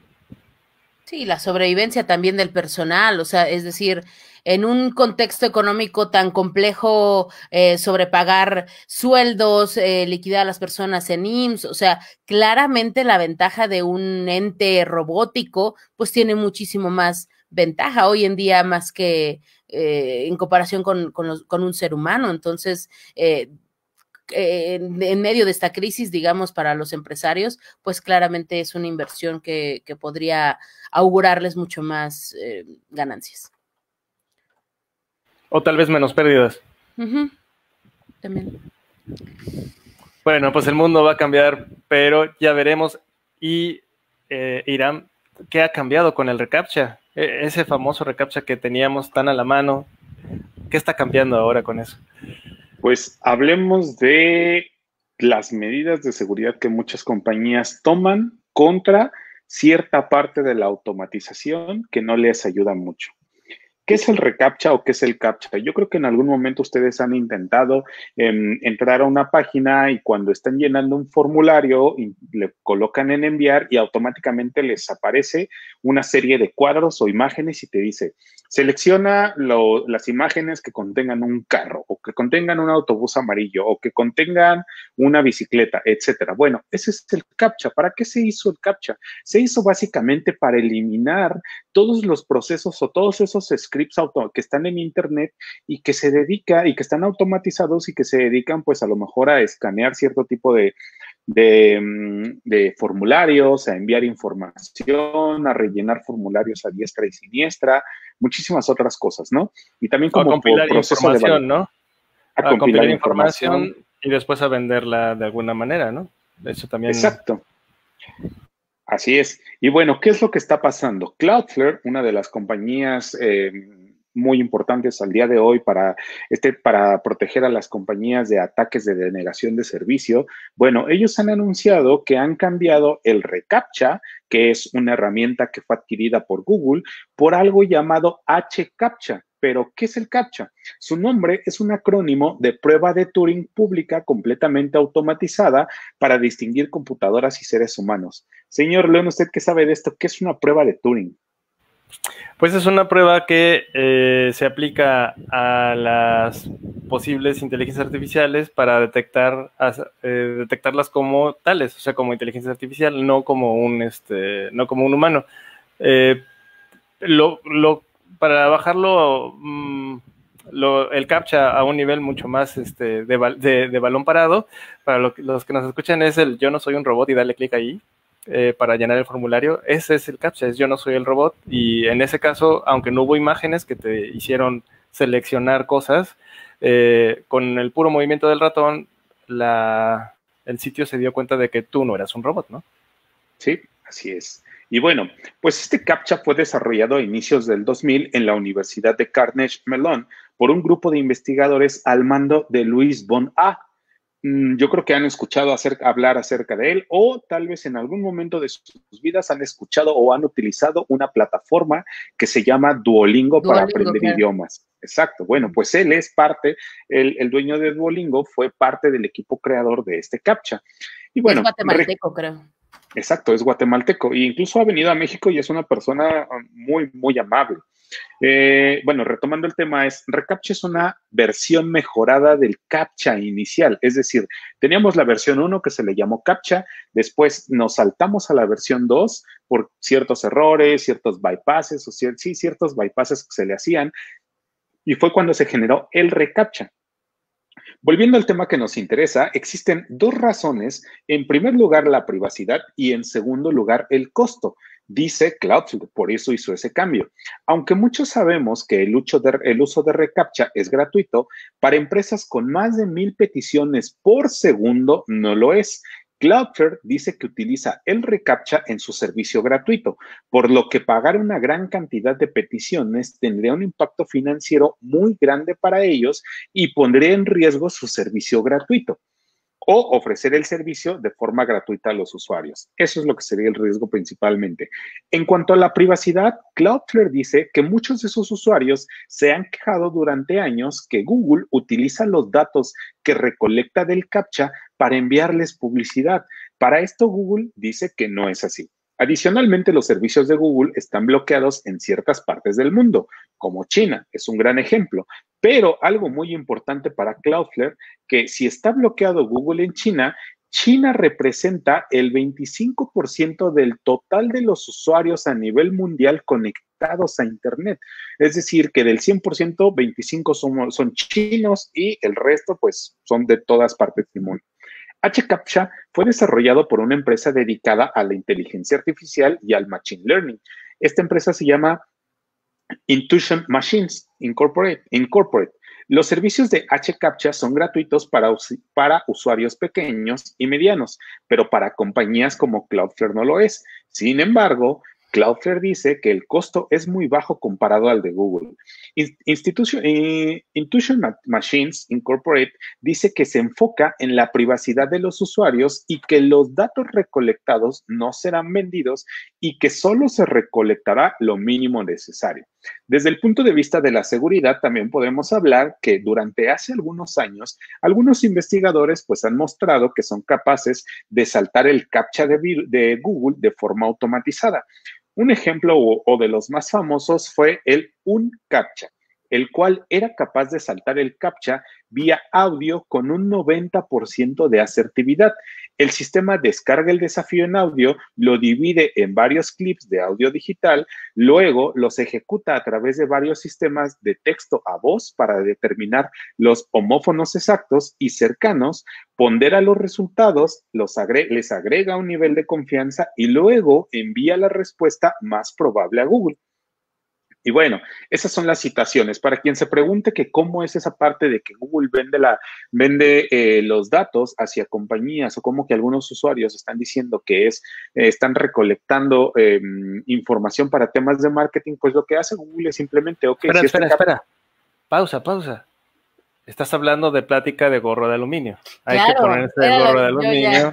Sí, la sobrevivencia también del personal, o sea, es decir, en un contexto económico tan complejo, eh, sobrepagar sueldos, eh, liquidar a las personas en I M S S, o sea, claramente la ventaja de un ente robótico, pues tiene muchísimo más ventaja hoy en día más que eh, en comparación con, con, los, con un ser humano. Entonces, eh, En, en medio de esta crisis, digamos, para los empresarios, pues claramente es una inversión que, que podría augurarles mucho más eh, ganancias. O tal vez menos pérdidas. Uh-huh. También. Bueno, pues el mundo va a cambiar, pero ya veremos. Y eh, Irán, ¿qué ha cambiado con el reCAPTCHA? E- ese famoso reCAPTCHA que teníamos tan a la mano, ¿qué está cambiando ahora con eso? Pues hablemos de las medidas de seguridad que muchas compañías toman contra cierta parte de la automatización que no les ayuda mucho. ¿Qué es el reCAPTCHA o qué es el CAPTCHA? Yo creo que en algún momento ustedes han intentado eh, entrar a una página y cuando están llenando un formulario le colocan en enviar y automáticamente les aparece una serie de cuadros o imágenes y te dice, selecciona lo, las imágenes que contengan un carro o que contengan un autobús amarillo o que contengan una bicicleta, etcétera. Bueno, ese es el CAPTCHA. ¿Para qué se hizo el CAPTCHA? Se hizo básicamente para eliminar todos los procesos o todos esos scripts que están en internet y que se dedica y que están automatizados y que se dedican pues a lo mejor a escanear cierto tipo de, de, de formularios, a enviar información, a rellenar formularios a diestra y siniestra, muchísimas otras cosas, ¿no? Y también como a compilar proceso información, de ¿no? A, a compilar, compilar información. información y después a venderla de alguna manera, ¿no? Eso también. Exacto. Así es. Y bueno, ¿qué es lo que está pasando? Cloudflare, una de las compañías eh, muy importantes al día de hoy para, este, para proteger a las compañías de ataques de denegación de servicio, bueno, ellos han anunciado que han cambiado el reCAPTCHA, que es una herramienta que fue adquirida por Google, por algo llamado HCAPTCHA. Pero, ¿qué es el CAPTCHA? Su nombre es un acrónimo de prueba de Turing pública completamente automatizada para distinguir computadoras y seres humanos. Señor León, ¿usted qué sabe de esto? ¿Qué es una prueba de Turing? Pues es una prueba que eh, se aplica a las posibles inteligencias artificiales para detectar, eh, detectarlas como tales, o sea, como inteligencia artificial, no como un, este, no como un humano. Eh, lo, lo para bajarlo, mmm, lo, el CAPTCHA a un nivel mucho más este, de, de, de balón parado, para lo, los que nos escuchan es el yo no soy un robot y dale clic ahí eh, para llenar el formulario. Ese es el CAPTCHA, es yo no soy el robot, y en ese caso, aunque no hubo imágenes que te hicieron seleccionar cosas, eh, con el puro movimiento del ratón, la, el sitio se dio cuenta de que tú no eras un robot, ¿no? Sí, así es. Y bueno, pues este CAPTCHA fue desarrollado a inicios del dos mil en la Universidad de Carnegie Mellon por un grupo de investigadores al mando de Luis von A. yo creo que han escuchado acerca, hablar acerca de él o tal vez en algún momento de sus vidas han escuchado o han utilizado una plataforma que se llama Duolingo, para Duolingo, aprender claro. idiomas. Exacto. Bueno, pues él es parte, el, el dueño de Duolingo fue parte del equipo creador de este CAPTCHA. Y bueno, es guatemalteco, creo. Exacto, es guatemalteco e incluso ha venido a México y es una persona muy, muy amable. Eh, bueno, retomando el tema, es reCAPTCHA es una versión mejorada del CAPTCHA inicial, es decir, teníamos la versión uno que se le llamó CAPTCHA, después nos saltamos a la versión dos por ciertos errores, ciertos bypasses, o cier sí, ciertos bypasses que se le hacían, y fue cuando se generó el reCAPTCHA. Volviendo al tema que nos interesa, existen dos razones. En primer lugar, la privacidad y en segundo lugar, el costo. Dice Cloudflare, por eso hizo ese cambio. Aunque muchos sabemos que el uso de, el uso de reCAPTCHA es gratuito, para empresas con más de mil peticiones por segundo no lo es. Cloudflare dice que utiliza el reCAPTCHA en su servicio gratuito, por lo que pagar una gran cantidad de peticiones tendría un impacto financiero muy grande para ellos y pondría en riesgo su servicio gratuito o ofrecer el servicio de forma gratuita a los usuarios. Eso es lo que sería el riesgo principalmente. En cuanto a la privacidad, Cloudflare dice que muchos de sus usuarios se han quejado durante años que Google utiliza los datos que recolecta del CAPTCHA para enviarles publicidad. Para esto, Google dice que no es así. Adicionalmente, los servicios de Google están bloqueados en ciertas partes del mundo, como China, es un gran ejemplo. Pero algo muy importante para Cloudflare, que si está bloqueado Google en China, China representa el veinticinco por ciento del total de los usuarios a nivel mundial conectados a Internet. Es decir, que del cien por ciento, veinticinco son, son chinos y el resto, pues, son de todas partes del mundo. HCAPTCHA fue desarrollado por una empresa dedicada a la inteligencia artificial y al machine learning. Esta empresa se llama Intuition Machines Incorporate. Incorporate. Los servicios de HCAPTCHA son gratuitos para, para usuarios pequeños y medianos, pero para compañías como Cloudflare no lo es. Sin embargo, Cloudflare dice que el costo es muy bajo comparado al de Google. Institution, eh, Intuition Machines Incorporate dice que se enfoca en la privacidad de los usuarios y que los datos recolectados no serán vendidos y que solo se recolectará lo mínimo necesario. Desde el punto de vista de la seguridad, también podemos hablar que durante hace algunos años, algunos investigadores pues han mostrado que son capaces de saltar el CAPTCHA de, de Google de forma automatizada. Un ejemplo o, o de los más famosos fue el UnCAPTCHA, el cual era capaz de saltar el CAPTCHA vía audio con un noventa por ciento de asertividad. El sistema descarga el desafío en audio, lo divide en varios clips de audio digital, luego los ejecuta a través de varios sistemas de texto a voz para determinar los homófonos exactos y cercanos, pondera los resultados, los agre- les agrega un nivel de confianza y luego envía la respuesta más probable a Google. Y bueno, esas son las citaciones. Para quien se pregunte que cómo es esa parte de que Google vende, la, vende eh, los datos hacia compañías o cómo que algunos usuarios están diciendo que es, eh, están recolectando eh, información para temas de marketing, pues lo que hace Google es simplemente, ok. Espera, si espera, este espera. Pausa, pausa. Estás hablando de plática de gorro de aluminio. Hay claro, que ponerse el gorro de aluminio.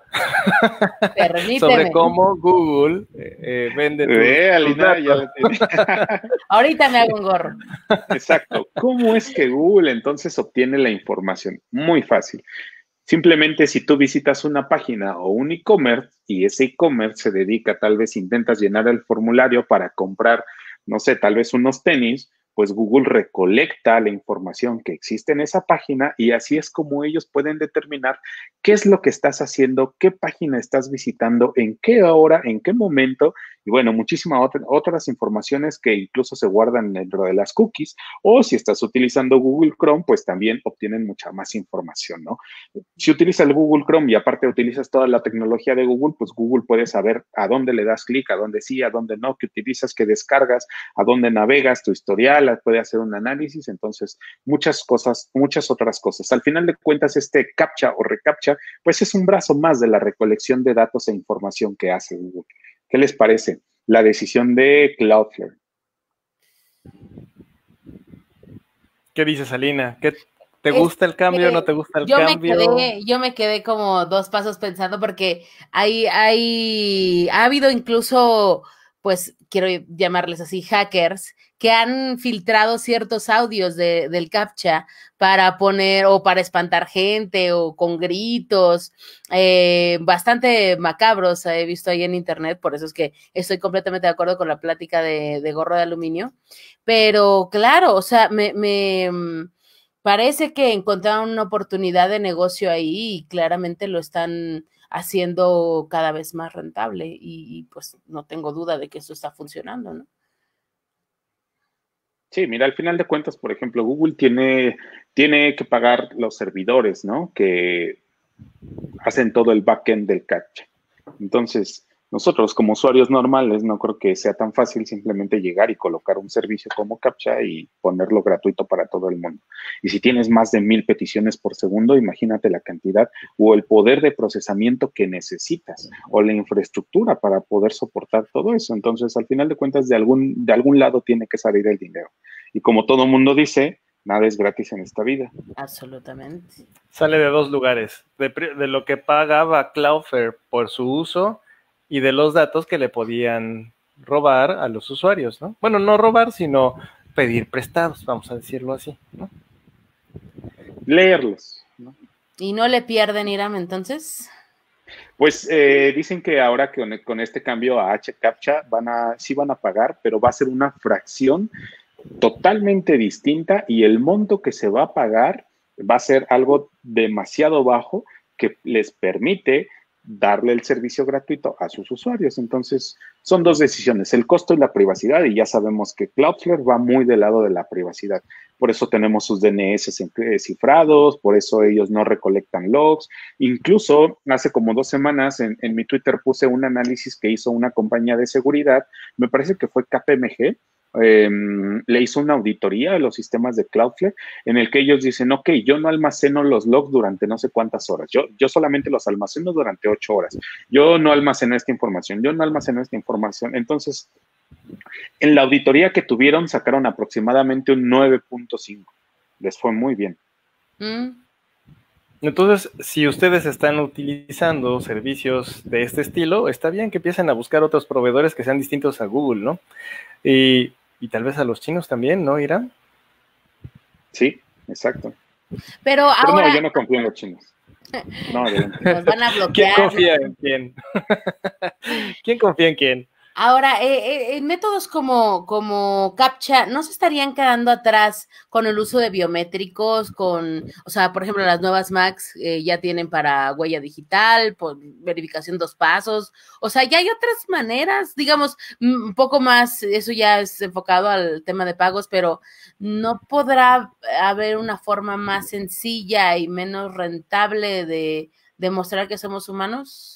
Sobre cómo Google eh, vende tus, Ve, Alina, tus ya lo tiene. Ahorita me hago un gorro. Exacto. ¿Cómo es que Google entonces obtiene la información? Muy fácil. Simplemente si tú visitas una página o un e-commerce y ese e-commerce se dedica, tal vez intentas llenar el formulario para comprar, no sé, tal vez unos tenis, pues Google recolecta la información que existe en esa página y así es como ellos pueden determinar qué es lo que estás haciendo, qué página estás visitando, en qué hora, en qué momento y bueno, muchísimas otra, otras informaciones que incluso se guardan dentro de las cookies o si estás utilizando Google Chrome, pues también obtienen mucha más información, ¿no? Si utilizas el Google Chrome y aparte utilizas toda la tecnología de Google, pues Google puede saber a dónde le das clic, a dónde sí, a dónde no, qué utilizas, qué descargas, a dónde navegas, tu historial, puede hacer un análisis, entonces muchas cosas, muchas otras cosas. Al final de cuentas, este CAPTCHA o reCAPTCHA, pues es un brazo más de la recolección de datos e información que hace Google. ¿Qué les parece la decisión de Cloudflare? ¿Qué dices, Alina? ¿Qué, ¿Te gusta el cambio o no te gusta el yo cambio? Me quedé, yo me quedé como dos pasos pensando porque hay, hay, ha habido incluso, pues quiero llamarles así, hackers, que han filtrado ciertos audios de, del CAPTCHA para poner, o para espantar gente, o con gritos, eh, bastante macabros he visto ahí en internet, por eso es que estoy completamente de acuerdo con la plática de, de gorro de aluminio, pero claro, o sea, me... me parece que encontraron una oportunidad de negocio ahí y claramente lo están haciendo cada vez más rentable y, y pues no tengo duda de que eso está funcionando, ¿no? Sí, mira, al final de cuentas, por ejemplo, Google tiene, tiene que pagar los servidores, ¿no? Que hacen todo el backend del CAPTCHA. Entonces, nosotros como usuarios normales no creo que sea tan fácil simplemente llegar y colocar un servicio como CAPTCHA y ponerlo gratuito para todo el mundo. Y si tienes más de mil peticiones por segundo, imagínate la cantidad o el poder de procesamiento que necesitas o la infraestructura para poder soportar todo eso. Entonces, al final de cuentas, de algún, de algún lado tiene que salir el dinero. Y como todo mundo dice, nada es gratis en esta vida. Absolutamente. Sale de dos lugares, de, de lo que pagaba Cloudflare por su uso y de los datos que le podían robar a los usuarios, ¿no? Bueno, no robar, sino pedir prestados, vamos a decirlo así, ¿no? Leerlos, ¿no? ¿Y no le pierden, Iram, entonces? Pues eh, dicen que ahora que con, con este cambio a HCAPTCHA van a, sí van a pagar, pero va a ser una fracción totalmente distinta y el monto que se va a pagar va a ser algo demasiado bajo que les permite darle el servicio gratuito a sus usuarios. Entonces, son dos decisiones, el costo y la privacidad, y ya sabemos que Cloudflare va muy del lado de la privacidad. Por eso tenemos sus D N S cifrados, por eso ellos no recolectan logs. Incluso hace como dos semanas en, en mi Twitter puse un análisis que hizo una compañía de seguridad, me parece que fue K P M G, Eh, le hizo una auditoría a los sistemas de Cloudflare en el que ellos dicen, ok, yo no almaceno los logs durante no sé cuántas horas, yo, yo solamente los almaceno durante ocho horas, yo no almaceno esta información, yo no almaceno esta información. Entonces, en la auditoría que tuvieron sacaron aproximadamente un nueve punto cinco, les fue muy bien. Mm. Entonces, si ustedes están utilizando servicios de este estilo, está bien que empiecen a buscar otros proveedores que sean distintos a Google, ¿no? Y, y tal vez a los chinos también, ¿no, Iram? Sí, exacto. Pero ahora... Pero no, yo no confío en los chinos. No, adelante. Nos van a bloquear. ¿Quién confía en quién? ¿Quién confía en quién? Ahora, eh, eh, métodos como, como CAPTCHA, ¿no se estarían quedando atrás con el uso de biométricos? Con, o sea, por ejemplo, las nuevas Macs eh, ya tienen para huella digital, por verificación dos pasos. O sea, ya hay otras maneras, digamos, un poco más, eso ya es enfocado al tema de pagos, pero ¿no podrá haber una forma más sencilla y menos rentable de demostrar que somos humanos?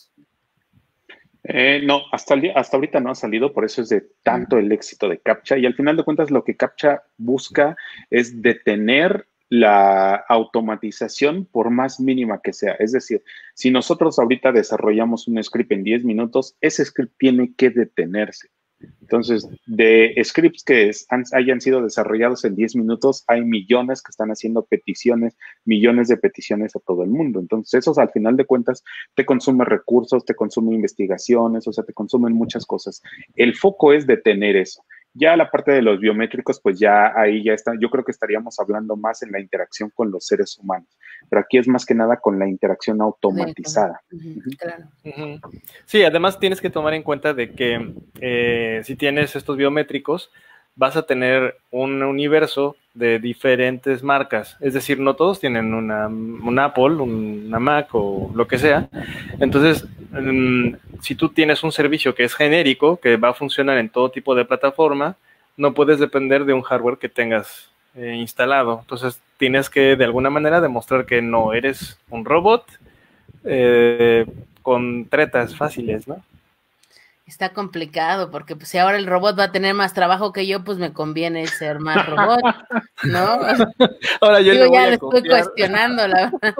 Eh, no, hasta, el día, hasta ahorita no ha salido, por eso es de tanto el éxito de CAPTCHA, y al final de cuentas lo que CAPTCHA busca es detener la automatización por más mínima que sea. Es decir, si nosotros ahorita desarrollamos un script en diez minutos, ese script tiene que detenerse. Entonces, de scripts que han, hayan sido desarrollados en diez minutos, hay millones que están haciendo peticiones, millones de peticiones a todo el mundo. Entonces, eso al final de cuentas te consume recursos, te consume investigaciones, o sea, te consumen muchas cosas. El foco es detener eso. Ya la parte de los biométricos, pues ya ahí ya está. Yo creo que estaríamos hablando más en la interacción con los seres humanos, pero aquí es más que nada con la interacción automatizada. Uh-huh, claro. Uh-huh. Sí, además tienes que tomar en cuenta de que eh, si tienes estos biométricos, vas a tener un universo de diferentes marcas. Es decir, no todos tienen una, un Apple, una Mac o lo que sea. Entonces, um, si tú tienes un servicio que es genérico, que va a funcionar en todo tipo de plataforma, no puedes depender de un hardware que tengas eh, instalado. Entonces, tienes que de alguna manera demostrar que no eres un robot eh, con tretas fáciles, ¿no? Está complicado, porque pues, si ahora el robot va a tener más trabajo que yo, pues me conviene ser más robot, ¿no? Ahora yo Digo, le voy ya a lo copiar. estoy cuestionando, la verdad.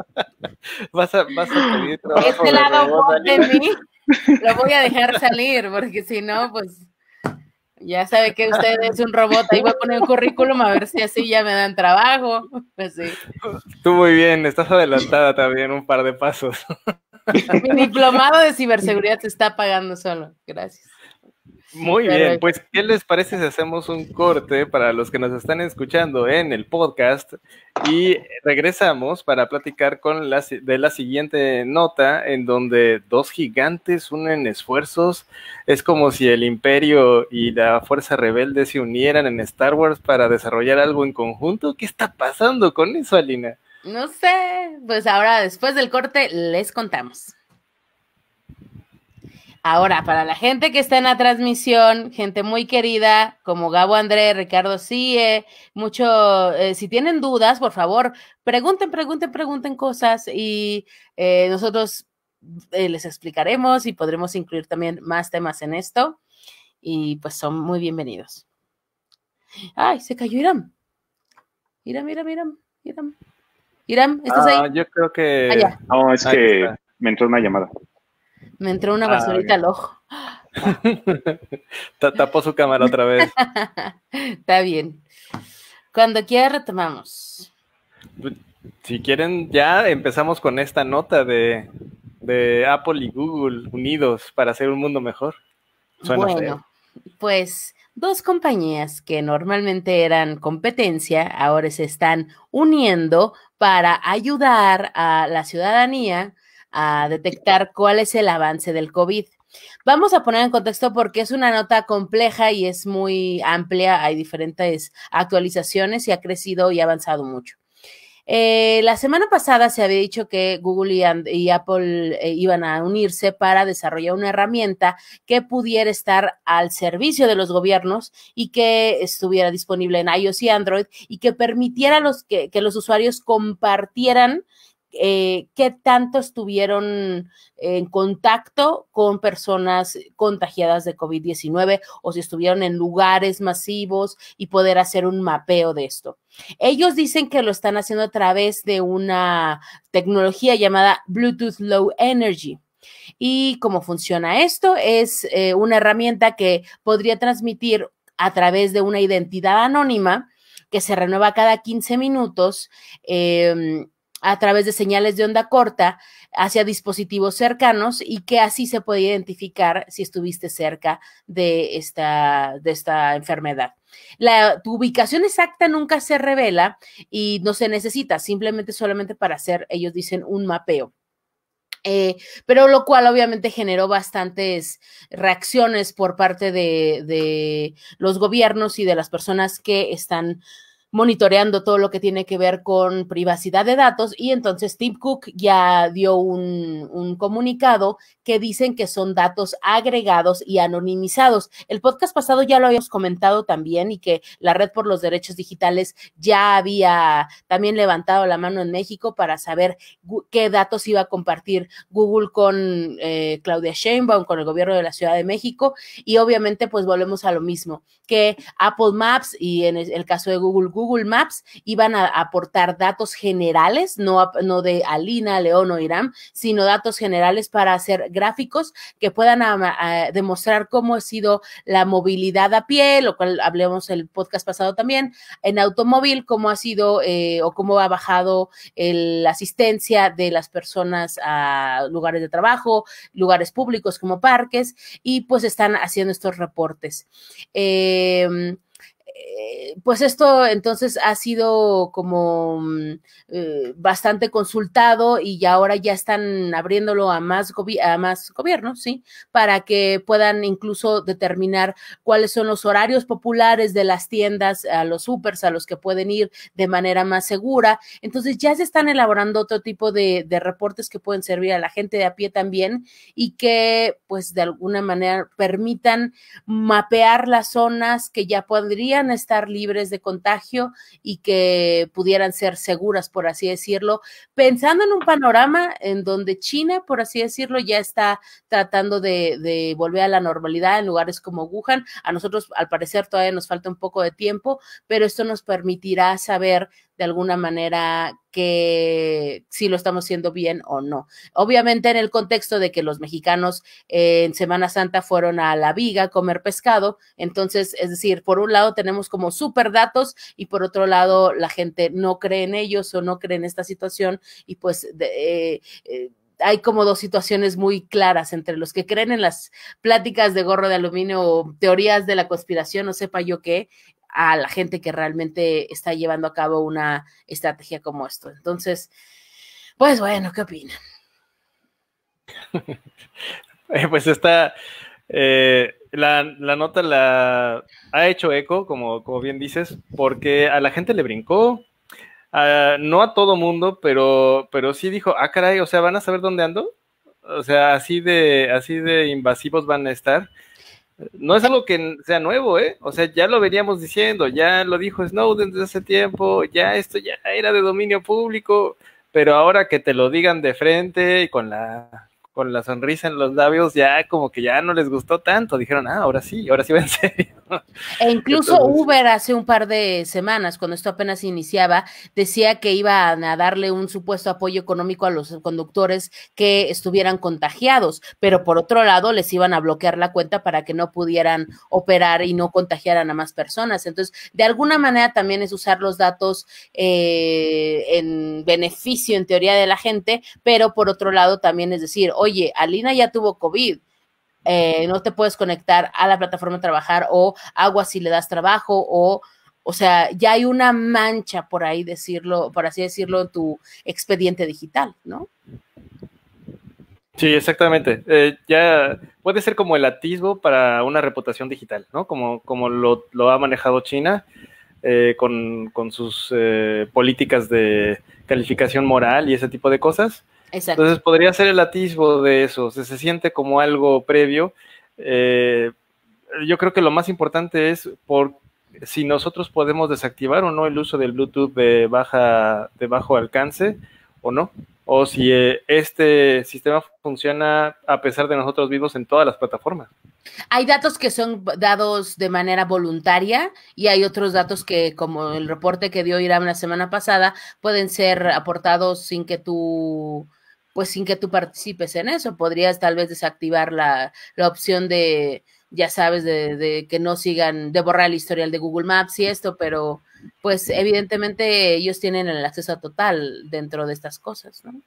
Vas a, vas a pedir trabajo. Este lado bot de mí lo voy a dejar salir, porque si no, pues Ya sabe que usted es un robot, ahí voy a poner un currículum a ver si así ya me dan trabajo. Pues sí. Tú muy bien, estás adelantada también un par de pasos. Mi diplomado de ciberseguridad se está pagando solo, gracias. Muy Pero bien, pues ¿qué les parece si hacemos un corte para los que nos están escuchando en el podcast y regresamos para platicar con la, de la siguiente nota en donde dos gigantes unen esfuerzos? Es como si el Imperio y la Fuerza Rebelde se unieran en Star Wars para desarrollar algo en conjunto. ¿Qué está pasando con eso, Alina? No sé, pues ahora después del corte les contamos. Ahora, para la gente que está en la transmisión, gente muy querida, como Gabo André, Ricardo Cie, mucho, eh, si tienen dudas, por favor, pregunten, pregunten, pregunten cosas y eh, nosotros eh, les explicaremos y podremos incluir también más temas en esto y pues son muy bienvenidos. Ay, se cayó Iram. Iram, Iram, Iram, Iram. Iram, ¿estás ah, ahí? Yo creo que... Ah, ya. No, es ahí que está. Me entró una llamada. Me entró una basurita ah, al ojo. Tapó su cámara otra vez. Está bien. Cuando quiera retomamos. Si quieren, ya empezamos con esta nota de, de Apple y Google unidos para hacer un mundo mejor. Suena bueno, feo. Pues dos compañías que normalmente eran competencia, ahora se están uniendo para ayudar a la ciudadanía a detectar cuál es el avance del COVID. Vamos a poner en contexto porque es una nota compleja y es muy amplia, hay diferentes actualizaciones y ha crecido y ha avanzado mucho. Eh, la semana pasada se había dicho que Google y, and, y Apple eh, iban a unirse para desarrollar una herramienta que pudiera estar al servicio de los gobiernos y que estuviera disponible en iOS y Android y que permitiera los, que, que los usuarios compartieran Eh, qué tanto estuvieron en contacto con personas contagiadas de COVID diecinueve o si estuvieron en lugares masivos y poder hacer un mapeo de esto. Ellos dicen que lo están haciendo a través de una tecnología llamada Bluetooth Low Energy. ¿Y cómo funciona esto? Es eh, una herramienta que podría transmitir a través de una identidad anónima que se renueva cada quince minutos, eh, a través de señales de onda corta hacia dispositivos cercanos y que así se puede identificar si estuviste cerca de esta, de esta enfermedad. La, tu ubicación exacta nunca se revela y no se necesita, simplemente solamente para hacer, ellos dicen, un mapeo. Eh, pero lo cual obviamente generó bastantes reacciones por parte de, de los gobiernos y de las personas que están monitoreando todo lo que tiene que ver con privacidad de datos y entonces Tim Cook ya dio un, un comunicado que dicen que son datos agregados y anonimizados. El podcast pasado ya lo habíamos comentado también y que la Red por los Derechos Digitales ya había también levantado la mano en México para saber qué datos iba a compartir Google con eh, Claudia Sheinbaum, con el gobierno de la Ciudad de México y obviamente pues volvemos a lo mismo, que Apple Maps y en el caso de Google, Google Maps iban a aportar datos generales, no, no de Alina, León o Iram, sino datos generales para hacer gráficos que puedan a, a demostrar cómo ha sido la movilidad a pie, lo cual hablamos el podcast pasado también, en automóvil, cómo ha sido eh, o cómo ha bajado el, la asistencia de las personas a lugares de trabajo, lugares públicos como parques, y pues están haciendo estos reportes. Eh, Pues esto entonces ha sido como eh, bastante consultado y ya ahora ya están abriéndolo a más, gobi- a más gobiernos, ¿sí? Para que puedan incluso determinar cuáles son los horarios populares de las tiendas, a los supers a los que pueden ir de manera más segura. Entonces ya se están elaborando otro tipo de, de reportes que pueden servir a la gente de a pie también y que pues de alguna manera permitan mapear las zonas que ya podrían estar libres de contagio y que pudieran ser seguras, por así decirlo, pensando en un panorama en donde China, por así decirlo, ya está tratando de, de volver a la normalidad en lugares como Wuhan. A nosotros, al parecer, todavía nos falta un poco de tiempo, pero esto nos permitirá saber de alguna manera que si lo estamos haciendo bien o no. Obviamente en el contexto de que los mexicanos eh, en Semana Santa fueron a la viga a comer pescado, entonces, es decir, por un lado tenemos como súper datos y por otro lado la gente no cree en ellos o no cree en esta situación y pues de, eh, eh, hay como dos situaciones muy claras entre los que creen en las pláticas de gorro de aluminio o teorías de la conspiración, no sepa yo qué, a la gente que realmente está llevando a cabo una estrategia como esto. Entonces, pues bueno, ¿qué opinan? eh, pues está, eh, la, la nota la ha hecho eco, como, como bien dices, porque a la gente le brincó. Uh, no a todo mundo, pero, pero sí dijo, ah, caray, o sea, ¿van a saber dónde ando? O sea, así de, así de invasivos van a estar. No es algo que sea nuevo, ¿eh? O sea, ya lo veníamos diciendo, ya lo dijo Snowden desde hace tiempo, ya esto ya era de dominio público, pero ahora que te lo digan de frente y con la con la sonrisa en los labios, ya como que ya no les gustó tanto, dijeron, ah, ahora sí, ahora sí va en serio. E incluso Entonces, Uber hace un par de semanas, cuando esto apenas iniciaba, decía que iba a darle un supuesto apoyo económico a los conductores que estuvieran contagiados, pero por otro lado les iban a bloquear la cuenta para que no pudieran operar y no contagiaran a más personas. Entonces, de alguna manera también es usar los datos eh, en beneficio, en teoría, de la gente, pero por otro lado también es decir, oye, Alina ya tuvo COVID, Eh, no te puedes conectar a la plataforma de trabajar o agua si le das trabajo o, o sea, ya hay una mancha por ahí decirlo, por así decirlo, en tu expediente digital, ¿no? Sí, exactamente. Eh, ya puede ser como el atisbo para una reputación digital, ¿no? Como, como lo, lo ha manejado China eh, con, con sus eh, políticas de calificación moral y ese tipo de cosas. Exacto. Entonces podría ser el atisbo de eso, o sea, se siente como algo previo. Eh, yo creo que lo más importante es por si nosotros podemos desactivar o no el uso del Bluetooth de baja, de bajo alcance o no, o si eh, este sistema funciona a pesar de nosotros mismos en todas las plataformas. Hay datos que son dados de manera voluntaria y hay otros datos que, como el reporte que dio Irán la semana pasada, pueden ser aportados sin que tú pues sin que tú participes en eso. Podrías tal vez desactivar la, la opción de, ya sabes, de, de que no sigan, de borrar el historial de Google Maps y esto, pero pues evidentemente ellos tienen el acceso total dentro de estas cosas, ¿no?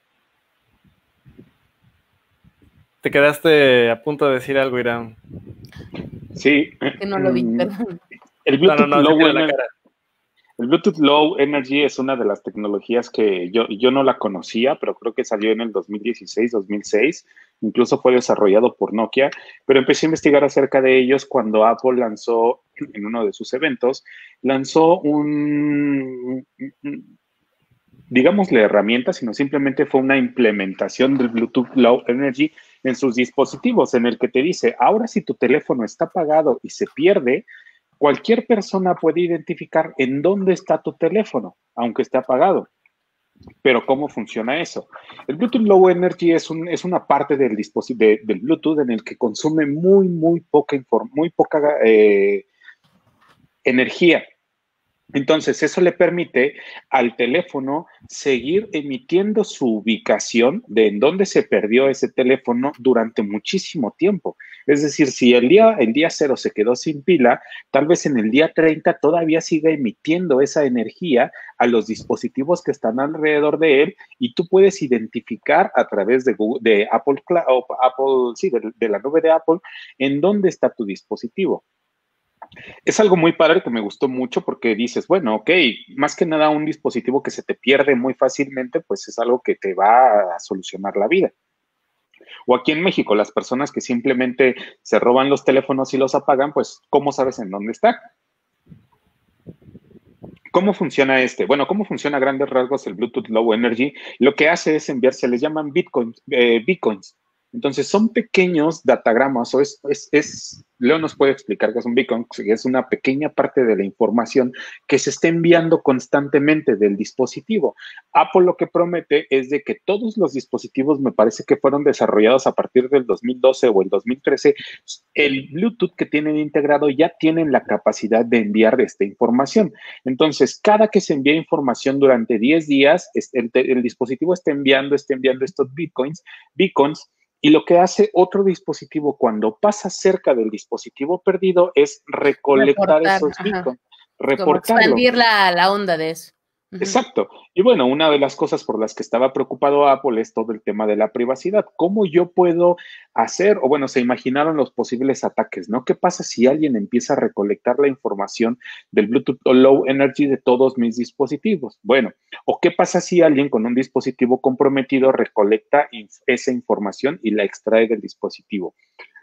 Te quedaste a punto de decir algo, Irán. Sí. Que no lo vi, perdón. El Bluetooth no, no, no, Low la cara. El Bluetooth Low Energy es una de las tecnologías que yo, yo no la conocía, pero creo que salió en el dos mil dieciséis, dos mil seis, incluso fue desarrollado por Nokia, pero empecé a investigar acerca de ellos cuando Apple lanzó, en uno de sus eventos, lanzó un, digámosle herramienta, sino simplemente fue una implementación del Bluetooth Low Energy en sus dispositivos, en el que te dice, ahora si tu teléfono está apagado y se pierde, cualquier persona puede identificar en dónde está tu teléfono, aunque esté apagado. Pero ¿cómo funciona eso? El Bluetooth Low Energy es, un, es una parte del, de, del Bluetooth en el que consume muy, muy poca, muy poca eh, energía. Entonces, eso le permite al teléfono seguir emitiendo su ubicación de en dónde se perdió ese teléfono durante muchísimo tiempo. Es decir, si el día, el día cero se quedó sin pila, tal vez en el día treinta todavía siga emitiendo esa energía a los dispositivos que están alrededor de él y tú puedes identificar a través de, Google, de Apple, Apple sí, de, de la nube de Apple, en dónde está tu dispositivo. Es algo muy padre que me gustó mucho porque dices, bueno, ok, más que nada un dispositivo que se te pierde muy fácilmente, pues es algo que te va a solucionar la vida. O aquí en México, las personas que simplemente se roban los teléfonos y los apagan, pues, ¿cómo sabes en dónde está? ¿Cómo funciona este? Bueno, ¿cómo funciona a grandes rasgos el Bluetooth Low Energy? Lo que hace es enviar, se les llaman bitcoins, eh, bitcoins. Entonces, son pequeños datagramas, o es, es, es, Leo nos puede explicar qué es un beacon, que es una pequeña parte de la información que se está enviando constantemente del dispositivo. Apple lo que promete es de que todos los dispositivos, me parece que fueron desarrollados a partir del dos mil doce o el dos mil trece, el Bluetooth que tienen integrado ya tienen la capacidad de enviar esta información. Entonces, cada que se envía información durante diez días, el, el dispositivo está enviando, está enviando estos bitcoins, beacons, y lo que hace otro dispositivo cuando pasa cerca del dispositivo perdido es recolectar Reportar, esos ajá. beacons, Como reportarlo. expandir la, la onda de eso. Uh-huh. Exacto. Y bueno, una de las cosas por las que estaba preocupado Apple es todo el tema de la privacidad. ¿Cómo yo puedo hacer? O bueno, se imaginaron los posibles ataques, ¿no? ¿Qué pasa si alguien empieza a recolectar la información del Bluetooth Low Energy de todos mis dispositivos? Bueno, ¿o qué pasa si alguien con un dispositivo comprometido recolecta esa información y la extrae del dispositivo?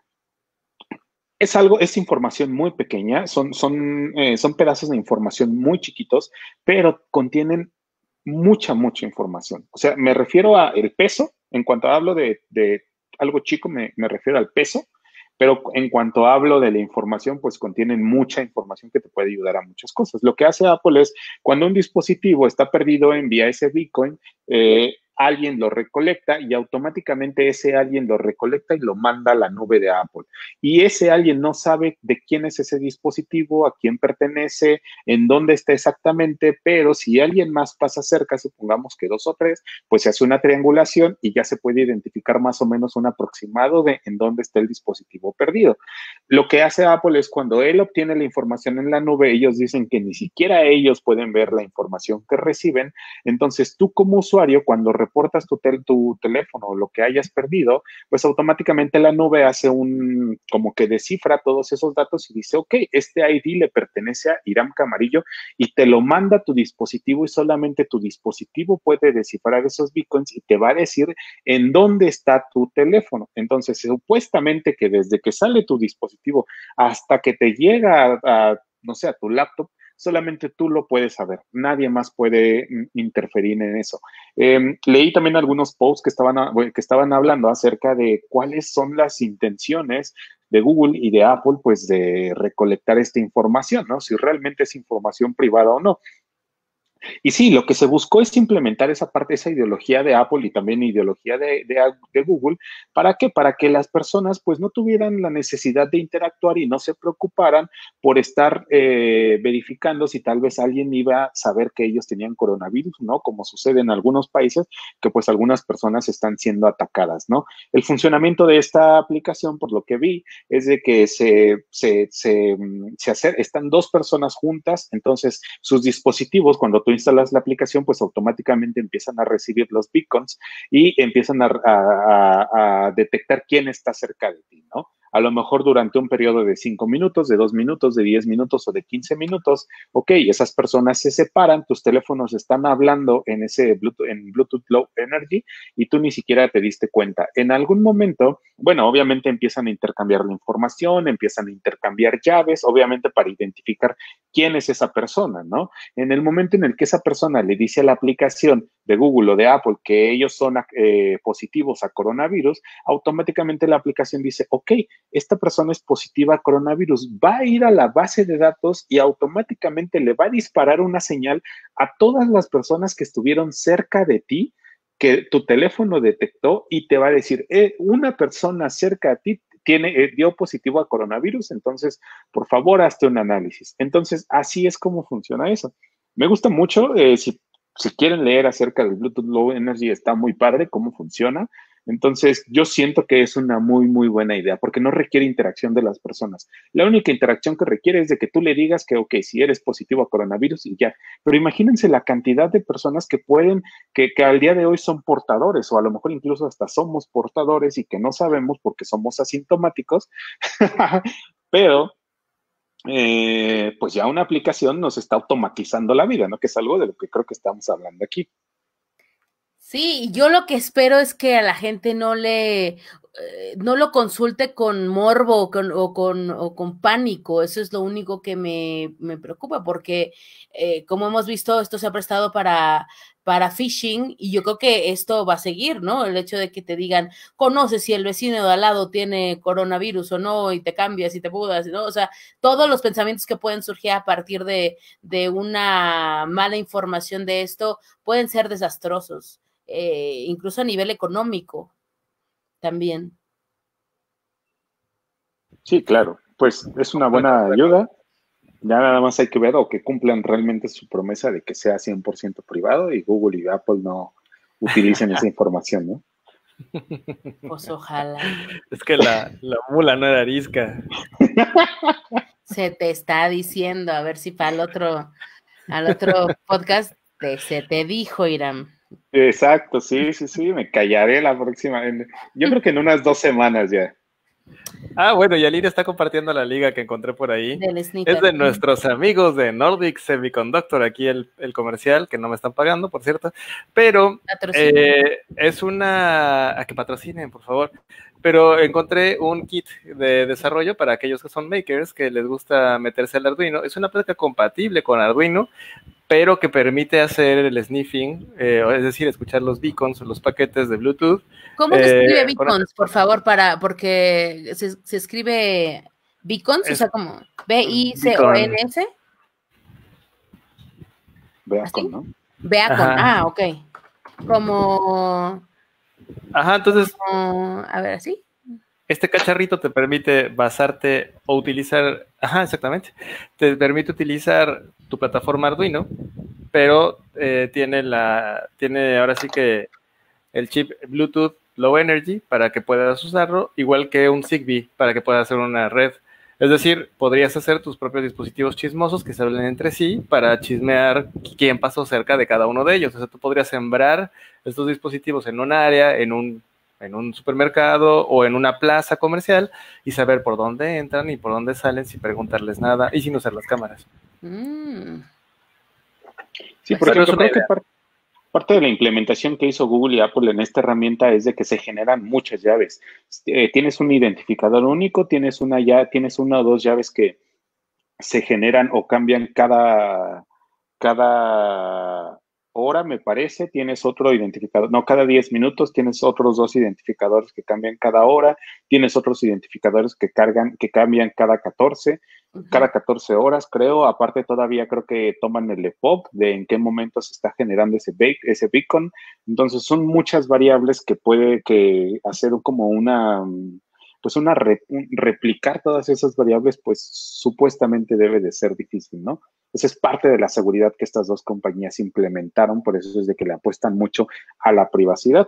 Es algo, es información muy pequeña, son, son, eh, son pedazos de información muy chiquitos, pero contienen mucha, mucha información. O sea, me refiero a el peso, en cuanto hablo de, de algo chico, me, me refiero al peso, pero en cuanto hablo de la información, pues contienen mucha información que te puede ayudar a muchas cosas. Lo que hace Apple es, cuando un dispositivo está perdido, envía ese Bitcoin, eh, alguien lo recolecta y automáticamente ese alguien lo recolecta y lo manda a la nube de Apple. Y ese alguien no sabe de quién es ese dispositivo, a quién pertenece, en dónde está exactamente, pero si alguien más pasa cerca, supongamos que dos o tres, pues se hace una triangulación y ya se puede identificar más o menos un aproximado de en dónde está el dispositivo perdido. Lo que hace Apple es cuando él obtiene la información en la nube, ellos dicen que ni siquiera ellos pueden ver la información que reciben. Entonces tú como usuario, cuando reportas tu, tel tu teléfono o lo que hayas perdido, pues automáticamente la nube hace un, como que descifra todos esos datos y dice, ok, este I D le pertenece a Hiram Camarillo y te lo manda a tu dispositivo y solamente tu dispositivo puede descifrar esos beacons y te va a decir en dónde está tu teléfono. Entonces, supuestamente que desde que sale tu dispositivo hasta que te llega a, a no sé, a tu laptop, solamente tú lo puedes saber, nadie más puede interferir en eso. Eh, leí también algunos posts que estaban, que estaban hablando acerca de cuáles son las intenciones de Google y de Apple, pues de recolectar esta información, ¿no? Si realmente es información privada o no. Y sí, lo que se buscó es implementar esa parte, esa ideología de Apple y también ideología de, de, de Google. ¿Para qué? Para que las personas pues no tuvieran la necesidad de interactuar y no se preocuparan por estar eh, verificando si tal vez alguien iba a saber que ellos tenían coronavirus, ¿no? Como sucede en algunos países, que pues algunas personas están siendo atacadas, ¿no? El funcionamiento de esta aplicación, por lo que vi, es de que se, se, se, se hacer, están dos personas juntas, entonces sus dispositivos, cuando tú instalas la aplicación, pues automáticamente empiezan a recibir los beacons y empiezan a, a, a detectar quién está cerca de ti, ¿no? A lo mejor durante un periodo de cinco minutos, de dos minutos, de diez minutos o de quince minutos, ok, esas personas se separan, tus teléfonos están hablando en ese Bluetooth, en Bluetooth Low Energy y tú ni siquiera te diste cuenta. En algún momento, bueno, obviamente empiezan a intercambiar la información, empiezan a intercambiar llaves, obviamente para identificar quién es esa persona, ¿no? En el momento en el que esa persona le dice a la aplicación de Google o de Apple que ellos son eh, positivos a coronavirus, automáticamente la aplicación dice, ok, esta persona es positiva a coronavirus, va a ir a la base de datos y automáticamente le va a disparar una señal a todas las personas que estuvieron cerca de ti, que tu teléfono detectó y te va a decir, eh, una persona cerca de ti tiene, eh, dio positivo a coronavirus, entonces, por favor, hazte un análisis. Entonces, así es como funciona eso. Me gusta mucho, eh, si, si quieren leer acerca del Bluetooth Low Energy, está muy padre cómo funciona. Entonces, yo siento que es una muy, muy buena idea porque no requiere interacción de las personas. La única interacción que requiere es de que tú le digas que, ok, si eres positivo a coronavirus y ya. Pero imagínense la cantidad de personas que pueden, que, que al día de hoy son portadores o a lo mejor incluso hasta somos portadores y que no sabemos porque somos asintomáticos, pero eh, pues ya una aplicación nos está automatizando la vida, ¿no? Que es algo de lo que creo que estamos hablando aquí. Sí, yo lo que espero es que a la gente no le, eh, no lo consulte con morbo o con, o con, o con pánico, eso es lo único que me, me preocupa, porque eh, como hemos visto, esto se ha prestado para, para phishing, y yo creo que esto va a seguir, ¿no? El hecho de que te digan, conoces si el vecino de al lado tiene coronavirus o no, y te cambias y te mudas, ¿no? O sea, todos los pensamientos que pueden surgir a partir de, de una mala información de esto pueden ser desastrosos, eh, incluso a nivel económico también. Sí, claro, pues es una buena ayuda. Ya nada más hay que ver o que cumplan realmente su promesa de que sea cien por ciento privado y Google y Apple no utilicen esa información, ¿no? Pues ojalá. Es que la, la mula no era arisca. Se te está diciendo, a ver si para el otro, al otro podcast te, se te dijo, Iram. Exacto, sí, sí, sí, me callaré la próxima. Yo creo que en unas dos semanas ya. Ah, bueno, y Aline está compartiendo la liga que encontré por ahí. Es de nuestros amigos de Nordic Semiconductor, aquí el, el comercial, que no me están pagando, por cierto, pero eh, es una... A que patrocinen, por favor. Pero encontré un kit de desarrollo para aquellos que son makers, que les gusta meterse al Arduino. Es una placa compatible con Arduino, pero que permite hacer el sniffing, eh, es decir, escuchar los beacons o los paquetes de Bluetooth. ¿Cómo se escribe eh, beacons, por favor, para porque se, se escribe beacons, es, o sea, como B I C O N S? Beacon, ¿no? Beacon, ah, ok. Como... Ajá, entonces... Como, a ver, ¿así? Este cacharrito te permite basarte o utilizar, ajá, exactamente, te permite utilizar tu plataforma Arduino, pero eh, tiene la, tiene ahora sí que el chip Bluetooth Low Energy para que puedas usarlo, igual que un Zigbee para que puedas hacer una red. Es decir, podrías hacer tus propios dispositivos chismosos que se hablen entre sí para chismear quién pasó cerca de cada uno de ellos. O sea, tú podrías sembrar estos dispositivos en un área, en un en un supermercado o en una plaza comercial y saber por dónde entran y por dónde salen sin preguntarles nada y sin usar las cámaras. Mm. Sí, porque yo creo que parte, parte de la implementación que hizo Google y Apple en esta herramienta es de que se generan muchas llaves. Eh, tienes un identificador único, tienes una ya, tienes una o dos llaves que se generan o cambian cada, cada hora, me parece, tienes otro identificador, no, cada diez minutos tienes otros dos identificadores que cambian cada hora, tienes otros identificadores que cargan, que cambian cada catorce, uh-huh. cada catorce horas, creo, aparte todavía creo que toman el E P O B de en qué momento se está generando ese, ese beacon, entonces son muchas variables que puede que hacer como una, pues una, re, replicar todas esas variables, pues supuestamente debe de ser difícil, ¿no? Esa es parte de la seguridad que estas dos compañías implementaron, por eso es de que le apuestan mucho a la privacidad.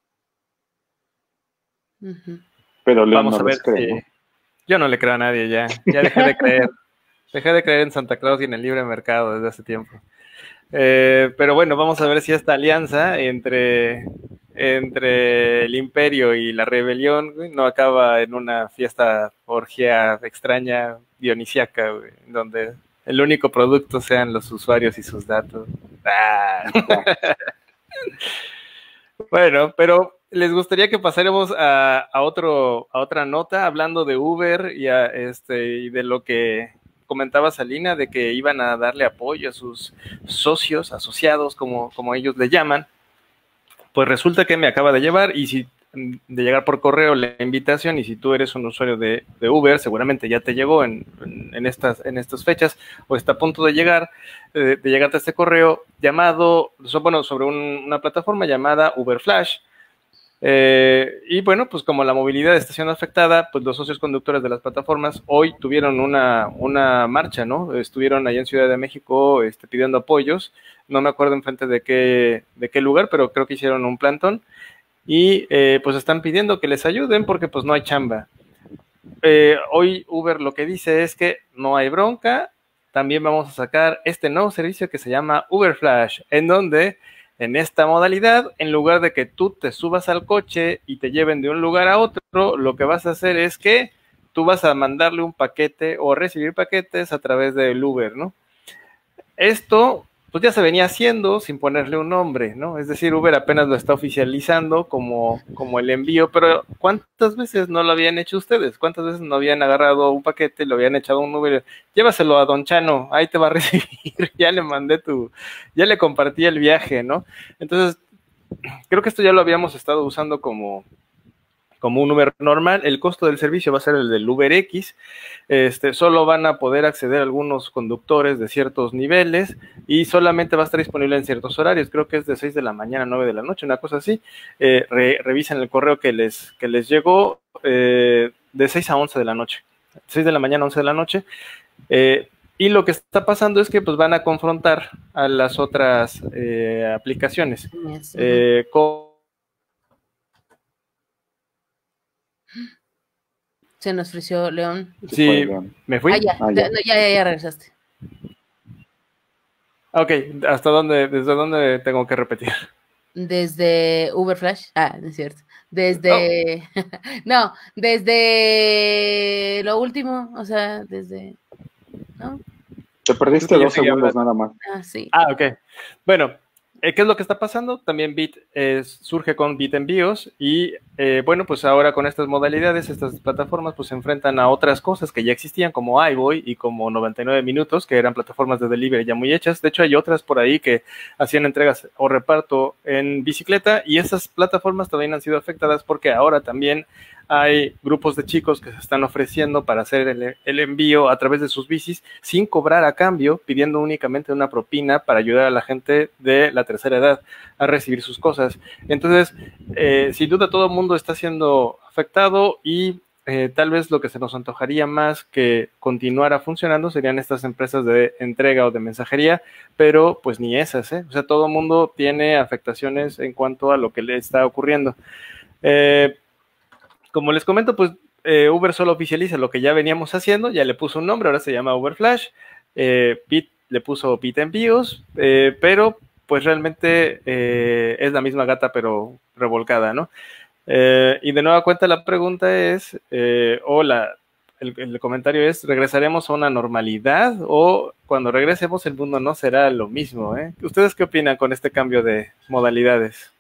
Uh-huh. Pero León Vamos no a ver les cree, si... ¿no? Yo no le creo a nadie ya, ya dejé de creer. Dejé de creer en Santa Claus y en el libre mercado desde hace tiempo. Eh, pero bueno, vamos a ver si esta alianza entre, entre el imperio y la rebelión no acaba en una fiesta orgía extraña, dionisiaca, güey, donde el único producto sean los usuarios y sus datos. Ah. Bueno, pero les gustaría que pasáramos a, a, otro, a otra nota hablando de Uber y, a, este, y de lo que comentaba Salina, de que iban a darle apoyo a sus socios, asociados, como, como ellos le llaman. Pues resulta que me acaba de llevar y si de llegar por correo la invitación, y si tú eres un usuario de, de Uber, seguramente ya te llegó en, en, en, estas, en estas fechas, o está a punto de llegar, de, de llegarte a este correo llamado, bueno, sobre un, una plataforma llamada Uber Flash. Eh, y bueno, pues como la movilidad está siendo afectada, pues los socios conductores de las plataformas hoy tuvieron una, una marcha, ¿no? Estuvieron allá en Ciudad de México este, pidiendo apoyos, no me acuerdo en frente de qué, de qué lugar, pero creo que hicieron un plantón. Y eh, pues están pidiendo que les ayuden porque pues no hay chamba. Eh, hoy Uber lo que dice es que no hay bronca, también vamos a sacar este nuevo servicio que se llama Uber Flash, en donde en esta modalidad, en lugar de que tú te subas al coche y te lleven de un lugar a otro, lo que vas a hacer es que tú vas a mandarle un paquete o recibir paquetes a través del Uber, ¿no? Esto pues ya se venía haciendo sin ponerle un nombre, ¿no? Es decir, Uber apenas lo está oficializando como, como el envío, pero ¿cuántas veces no lo habían hecho ustedes? ¿Cuántas veces no habían agarrado un paquete, lo habían echado a un Uber? Llévaselo a Don Chano, ahí te va a recibir, ya le mandé tu, ya le compartí el viaje, ¿no? Entonces, creo que esto ya lo habíamos estado usando como como un Uber normal. El costo del servicio va a ser el del UberX. Este, solo van a poder acceder algunos conductores de ciertos niveles y solamente va a estar disponible en ciertos horarios. Creo que es de seis de la mañana a nueve de la noche, una cosa así. Eh, re, revisen el correo que les, que les llegó eh, de seis a once de la noche. seis de la mañana a once de la noche. Eh, y lo que está pasando es que pues, van a confrontar a las otras eh, aplicaciones. Yes. Eh, con Se nos frició León. Sí, me fui. Ah, ya, ah, ya. ya, ya, ya regresaste. Ok, ¿hasta dónde, desde dónde tengo que repetir? Desde Uber Flash. Ah, no es cierto. Desde. Oh. No, desde lo último, o sea, desde. ¿No? Te perdiste dos segundos nada más. Ah, sí. Ah, ok. Bueno. ¿Qué es lo que está pasando? También Bit eh, surge con Bit Envíos y eh, bueno, pues ahora con estas modalidades, estas plataformas pues se enfrentan a otras cosas que ya existían como iBoy y como noventa y nueve minutos, que eran plataformas de delivery ya muy hechas. De hecho hay otras por ahí que hacían entregas o reparto en bicicleta y esas plataformas también han sido afectadas porque ahora también hay grupos de chicos que se están ofreciendo para hacer el, el envío a través de sus bicis sin cobrar a cambio, pidiendo únicamente una propina para ayudar a la gente de la tercera edad a recibir sus cosas. Entonces, eh, sin duda todo el mundo está siendo afectado y eh, tal vez lo que se nos antojaría más que continuara funcionando serían estas empresas de entrega o de mensajería, pero pues ni esas, ¿eh? O sea, todo el mundo tiene afectaciones en cuanto a lo que le está ocurriendo. Eh, Como les comento, pues eh, Uber solo oficializa lo que ya veníamos haciendo, ya le puso un nombre, ahora se llama Uber Flash, eh, Bit le puso Bit Envíos, eh, pero pues realmente eh, es la misma gata pero revolcada, ¿no? Eh, y de nueva cuenta la pregunta es, eh, o la, el, el comentario es, ¿regresaremos a una normalidad o cuando regresemos el mundo no será lo mismo? ¿eh? ¿Ustedes qué opinan con este cambio de modalidades?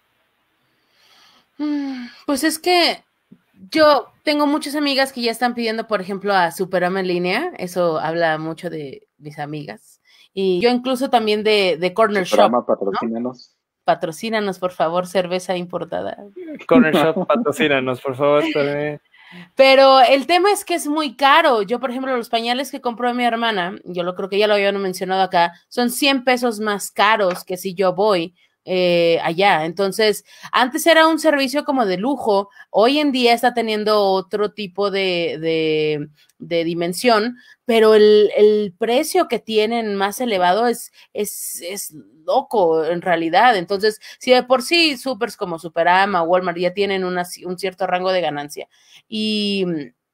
Pues es que yo tengo muchas amigas que ya están pidiendo, por ejemplo, a Superama en línea. Eso habla mucho de mis amigas. Y yo incluso también de, de Corner Superama, Shop. patrocínanos. ¿No? Patrocínanos, por favor, cerveza importada. Corner Shop, patrocínanos, por favor. También. Pero el tema es que es muy caro. Yo, por ejemplo, los pañales que compró mi hermana, yo lo creo que ya lo habían mencionado acá, son cien pesos más caros que si yo voy Eh, allá. Entonces, antes era un servicio como de lujo, hoy en día está teniendo otro tipo de, de, de dimensión, pero el, el precio que tienen más elevado es, es, es loco en realidad. Entonces, si de por sí supers como Superama, Walmart ya tienen una, un cierto rango de ganancia y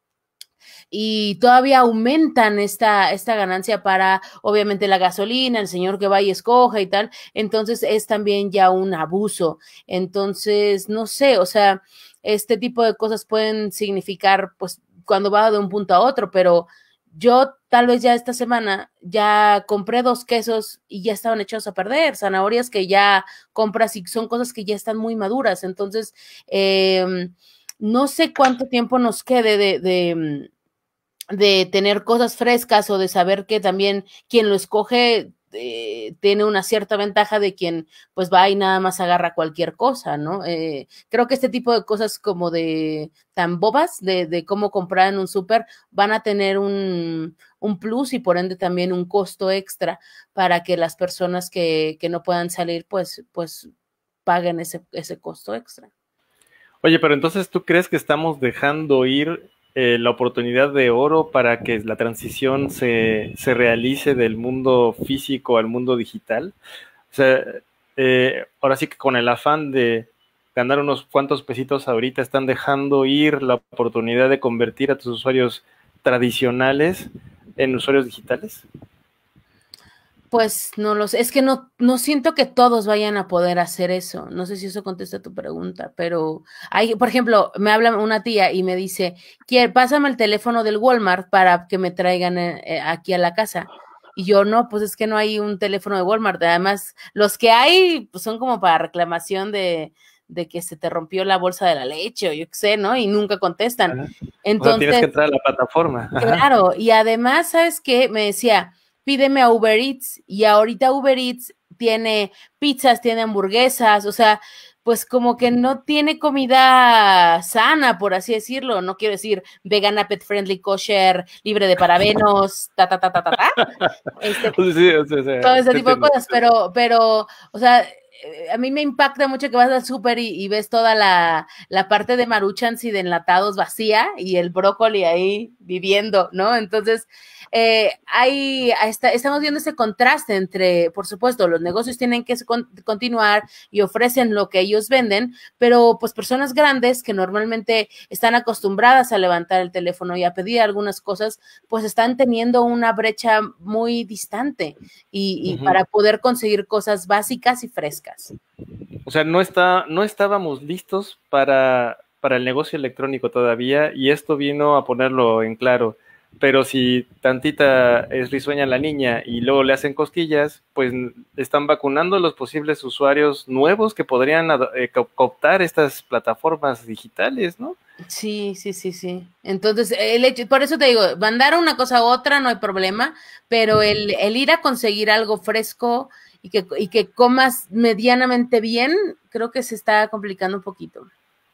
y todavía aumentan esta, esta ganancia para, obviamente, la gasolina, el señor que va y escoja y tal, entonces es también ya un abuso. Entonces, no sé, o sea, este tipo de cosas pueden significar, pues, cuando va de un punto a otro, pero yo tal vez ya esta semana ya compré dos quesos y ya estaban echados a perder, zanahorias que ya compras y son cosas que ya están muy maduras, entonces, eh, no sé cuánto tiempo nos quede de... de de tener cosas frescas o de saber que también quien lo escoge eh, tiene una cierta ventaja de quien pues va y nada más agarra cualquier cosa, ¿no? Eh, creo que este tipo de cosas como de tan bobas de, de cómo comprar en un súper van a tener un, un plus y por ende también un costo extra para que las personas que, que no puedan salir pues, pues paguen ese, ese costo extra. Oye, pero entonces ¿tú crees que estamos dejando ir Eh, la oportunidad de oro para que la transición se, se realice del mundo físico al mundo digital? O sea, eh, ahora sí que con el afán de ganar unos cuantos pesitos ahorita están dejando ir la oportunidad de convertir a tus usuarios tradicionales en usuarios digitales. Pues no lo sé, es que no, no siento que todos vayan a poder hacer eso, no sé si eso contesta tu pregunta, pero hay, por ejemplo, me habla una tía y me dice, pásame el teléfono del Walmart para que me traigan eh, aquí a la casa, Y yo, no, pues es que no hay un teléfono de Walmart. Además, los que hay pues son como para reclamación de, de que se te rompió la bolsa de la leche o yo qué sé, ¿no? Y nunca contestan. Ajá. Entonces, o sea, tienes que entrar a la plataforma. Ajá. Claro, y además, ¿sabes qué? Me decía, pídeme a Uber Eats, y ahorita Uber Eats tiene pizzas, tiene hamburguesas, o sea, pues como que no tiene comida sana, por así decirlo, no quiero decir vegana, pet friendly, kosher, libre de parabenos, ta, ta, ta, ta, ta, ta. Este, Sí, sí, o sea, o sea, todo ese sí tipo de entiendo. cosas, pero, pero, o sea, eh, a mí me impacta mucho que vas al súper y, y ves toda la, la parte de Maruchans y de enlatados vacía y el brócoli ahí viviendo, ¿no? Entonces, eh, hay, está, estamos viendo ese contraste entre, por supuesto, los negocios tienen que con, continuar y ofrecen lo que ellos venden, pero pues personas grandes que normalmente están acostumbradas a levantar el teléfono y a pedir algunas cosas, pues están teniendo una brecha muy distante y, y uh-huh. para poder conseguir cosas básicas y frescas. O sea, no, está, no estábamos listos para, para el negocio electrónico todavía y esto vino a ponerlo en claro. Pero si tantita es risueña la niña y luego le hacen cosquillas, pues están vacunando a los posibles usuarios nuevos que podrían eh, cooptar estas plataformas digitales, ¿no? Sí, sí, sí, sí. Entonces, el hecho, por eso te digo, mandar una cosa a otra no hay problema, pero el, el ir a conseguir algo fresco y que, y que comas medianamente bien, creo que se está complicando un poquito.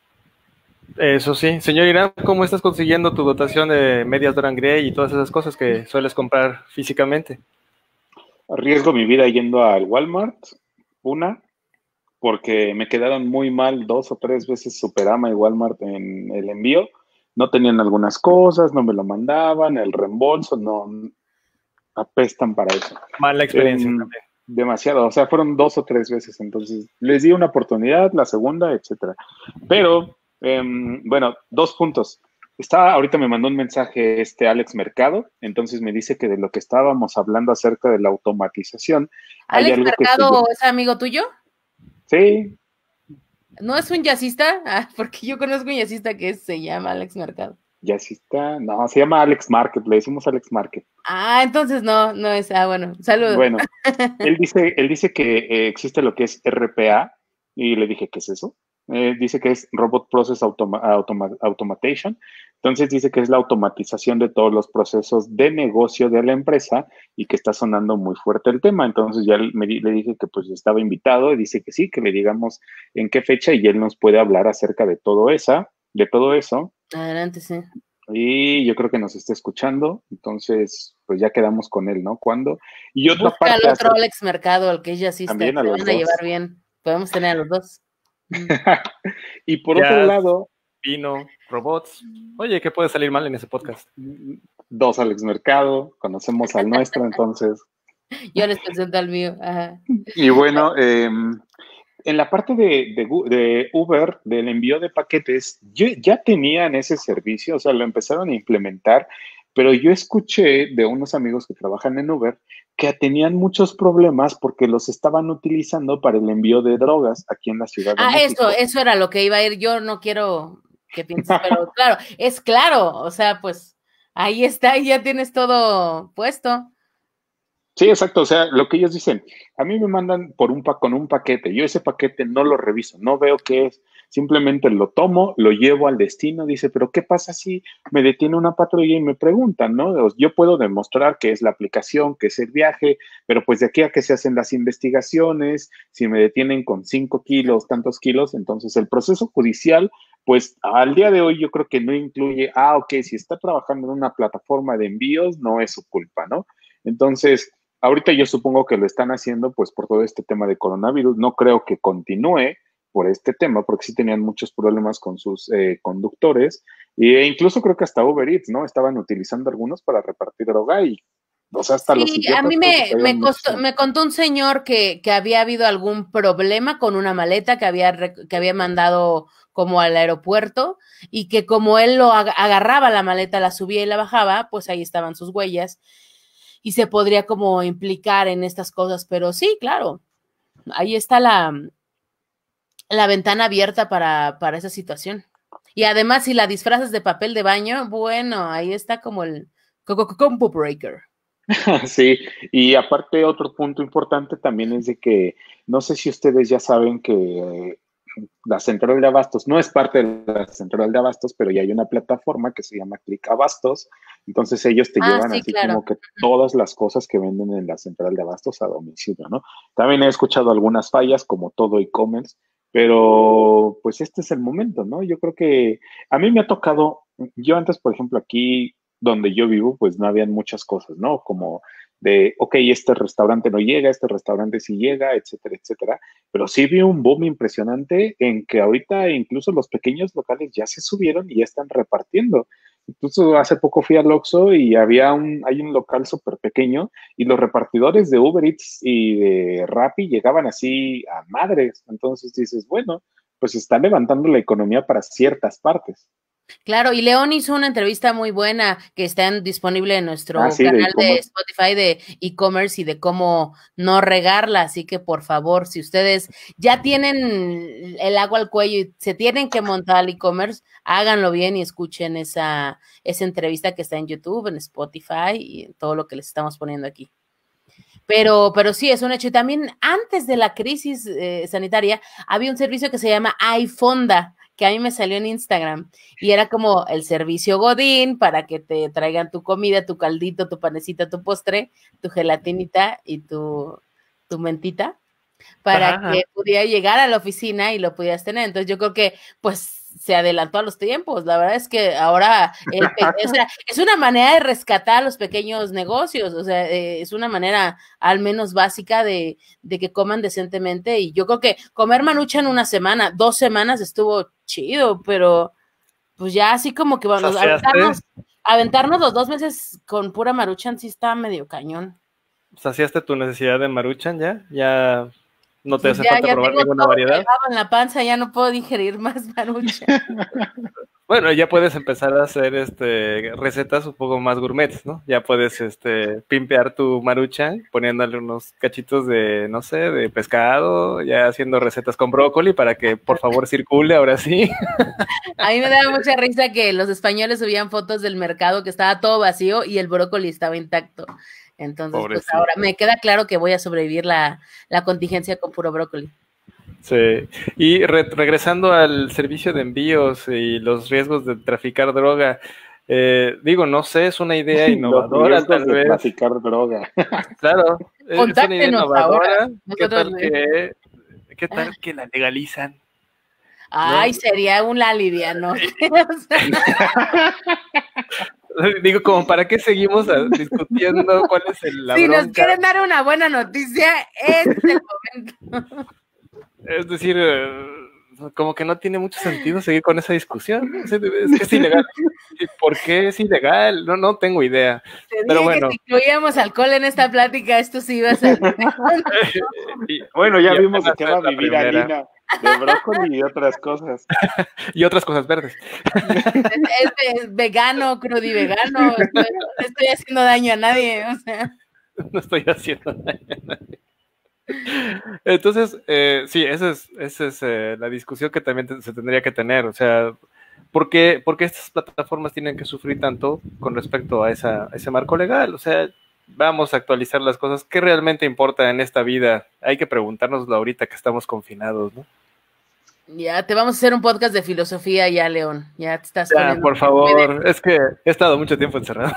Eso sí. Señor Irán, ¿cómo estás consiguiendo tu dotación de medias Dorian Gray y todas esas cosas que sueles comprar físicamente? Arriesgo mi vida yendo al Walmart, una, porque me quedaron muy mal dos o tres veces Superama y Walmart en el envío. No tenían algunas cosas, no me lo mandaban, el reembolso, no, apestan para eso. Mala experiencia eh, también. Demasiado, o sea, fueron dos o tres veces, entonces les di una oportunidad, la segunda, etcétera. Pero, eh, bueno, dos puntos. Está, ahorita me mandó un mensaje este Alex Mercado, entonces me dice que de lo que estábamos hablando acerca de la automatización, ¿Alex hay algo Mercado que yo... es amigo tuyo? Sí. ¿No es un jazzista? Ah, porque yo conozco un jazzista que se llama Alex Mercado. Jazzista, no, se llama Alex Market, le decimos Alex Market. Ah, entonces no, no es, ah, bueno, saludos. Bueno, él dice, él dice que eh, existe lo que es R P A, y le dije, ¿qué es eso? Eh, dice que es Robot Process Automa Automa Automation. Entonces dice que es la automatización de todos los procesos de negocio de la empresa y que está sonando muy fuerte el tema. Entonces ya me, le dije que pues estaba invitado y dice que sí, que le digamos en qué fecha y él nos puede hablar acerca de todo esa, de todo eso. Adelante, sí. Y yo creo que nos está escuchando, entonces pues ya quedamos con él, ¿no? ¿Cuándo? Y otra Busca parte... al otro hace... Alex Mercado, el que es jazzista, También a se los van dos. a llevar bien. Podemos tener a los dos. Y por Jazz, otro lado... Vino, robots. Oye, ¿qué puede salir mal en ese podcast? Dos Alex Mercado, conocemos al nuestro, entonces... Yo les presento al mío. Ajá. Y bueno, eh, en la parte de, de, de Uber, del envío de paquetes, yo, ya tenían ese servicio, o sea, lo empezaron a implementar, pero yo escuché de unos amigos que trabajan en Uber que tenían muchos problemas porque los estaban utilizando para el envío de drogas aquí en la Ciudad de ah, México. Ah, eso, eso era lo que iba a ir. Yo no quiero que pienses, pero claro, es claro, o sea, pues ahí está, ya tienes todo puesto. Sí, exacto, o sea, lo que ellos dicen, a mí me mandan por un pa con un paquete, yo ese paquete no lo reviso, no veo qué es, simplemente lo tomo, lo llevo al destino, dice, pero ¿qué pasa si me detiene una patrulla y me preguntan, no? Yo puedo demostrar que es la aplicación, que es el viaje, pero pues de aquí a que se hacen las investigaciones, si me detienen con cinco kilos, tantos kilos, entonces el proceso judicial, pues al día de hoy yo creo que no incluye, ah, ok, si está trabajando en una plataforma de envíos, no es su culpa, ¿no? Entonces, ahorita yo supongo que lo están haciendo pues por todo este tema de coronavirus. No creo que continúe por este tema porque sí tenían muchos problemas con sus eh, conductores e incluso creo que hasta Uber Eats, ¿no? Estaban utilizando algunos para repartir droga y o sea, hasta sí, los idiotas. A mí me, me, costó, me contó un señor que, que había habido algún problema con una maleta que había, que había mandado como al aeropuerto y que como él lo agarraba la maleta, la subía y la bajaba, pues ahí estaban sus huellas. Y se podría como implicar en estas cosas, pero sí, claro, ahí está la, la ventana abierta para, para esa situación. Y además, si la disfrazas de papel de baño, bueno, ahí está como el combo breaker. Sí, y aparte otro punto importante también es de que no sé si ustedes ya saben que eh, la central de abastos no es parte de la central de abastos, pero ya hay una plataforma que se llama Click Abastos, entonces ellos te Ah, llevan sí, así claro. como que todas las cosas que venden en la central de abastos a domicilio, ¿no? También he escuchado algunas fallas como todo e-commerce, pero pues este es el momento, ¿no? Yo creo que a mí me ha tocado, yo antes, por ejemplo, aquí donde yo vivo, pues no habían muchas cosas, ¿no? Como de, ok, este restaurante no llega, este restaurante sí llega, etcétera, etcétera. Pero sí vi un boom impresionante en que ahorita incluso los pequeños locales ya se subieron y ya están repartiendo. Incluso hace poco fui al Oxxo y había un, hay un local súper pequeño y los repartidores de Uber Eats y de Rappi llegaban así a madres. Entonces dices, bueno, pues está levantando la economía para ciertas partes. Claro, y León hizo una entrevista muy buena que está en- disponible en Ah, nuestro sí, de canal de e-commerce. Spotify de e-commerce y de cómo no regarla. Así que por favor, si ustedes ya tienen el agua al cuello y se tienen que montar al e-commerce, háganlo bien y escuchen esa, esa entrevista que está en YouTube, en Spotify y en todo lo que les estamos poniendo aquí. Pero, pero sí, es un hecho. Y también antes de la crisis eh, sanitaria, había un servicio que se llama iFonda, que a mí me salió en Instagram. Y era como el servicio Godín para que te traigan tu comida, tu caldito, tu panecita, tu postre, tu gelatinita y tu, tu mentita para Ajá, que ajá. pudiera llegar a la oficina y lo pudieras tener. Entonces yo creo que pues se adelantó a los tiempos. La verdad es que ahora el pe- o sea, es una manera de rescatar los pequeños negocios, o sea, eh, es una manera al menos básica de, de que coman decentemente y yo creo que comer marucha en una semana, dos semanas estuvo chido, pero pues ya así como que vamos a ¿Saciaste? aventarnos, aventarnos los dos meses con pura maruchan sí está medio cañón. ¿Saciaste tu necesidad de Maruchan ya? ¿Ya no te Pues hace ya, falta ya probar tengo ninguna todo variedad? pegado en la panza, ya no puedo digerir más marucha. Bueno, ya puedes empezar a hacer este recetas un poco más gourmets, ¿no? Ya puedes este pimpear tu Maruchan poniéndole unos cachitos de, no sé, de pescado, ya haciendo recetas con brócoli para que por favor circule ahora sí. A mí me daba mucha risa que los españoles subían fotos del mercado que estaba todo vacío y el brócoli estaba intacto. Entonces, pues ahora Pobrecito. me queda claro que voy a sobrevivir la, la contingencia con puro brócoli. Sí. Y re- regresando al servicio de envíos y los riesgos de traficar droga, eh, digo, no sé, es una idea Los innovadora, riesgos tal de vez. traficar droga. Claro, es es una idea Contáctenos ahora. innovadora. ¿Qué Nosotros tal le- que, qué tal que la legalizan? Ay, ¿No? sería un alivio, ¿no? O sea, Digo, como para qué seguimos ah, discutiendo cuál es el- la si nos bronca. quieren dar una buena noticia, este es el momento. Es decir, eh, como que no tiene mucho sentido seguir con esa discusión. ¿No? O sea, es que es ilegal. ¿Y por qué es ilegal? No, no tengo idea. Te Pero dije que bueno, si incluíamos alcohol en esta plática, esto sí iba a salir. y, Bueno, ya y vimos de apenas qué es va a la vivir primera. Alina, de brócoli y otras cosas. Y otras cosas verdes. Es, es vegano, crudivegano, estoy, no estoy haciendo daño a nadie, o sea. No estoy haciendo nada. Entonces, eh, sí, esa es, esa es eh, la discusión que también te- se tendría que tener. O sea, ¿por qué, por qué estas plataformas tienen que sufrir tanto con respecto a, esa, a ese marco legal? O sea, vamos a actualizar las cosas. ¿Qué realmente importa en esta vida? Hay que preguntárnoslo ahorita que estamos confinados, ¿no? Ya te vamos a hacer un podcast de filosofía ya, León. Ya te estás Ya, poniendo por muy favor. denso. Es que he estado mucho tiempo encerrado.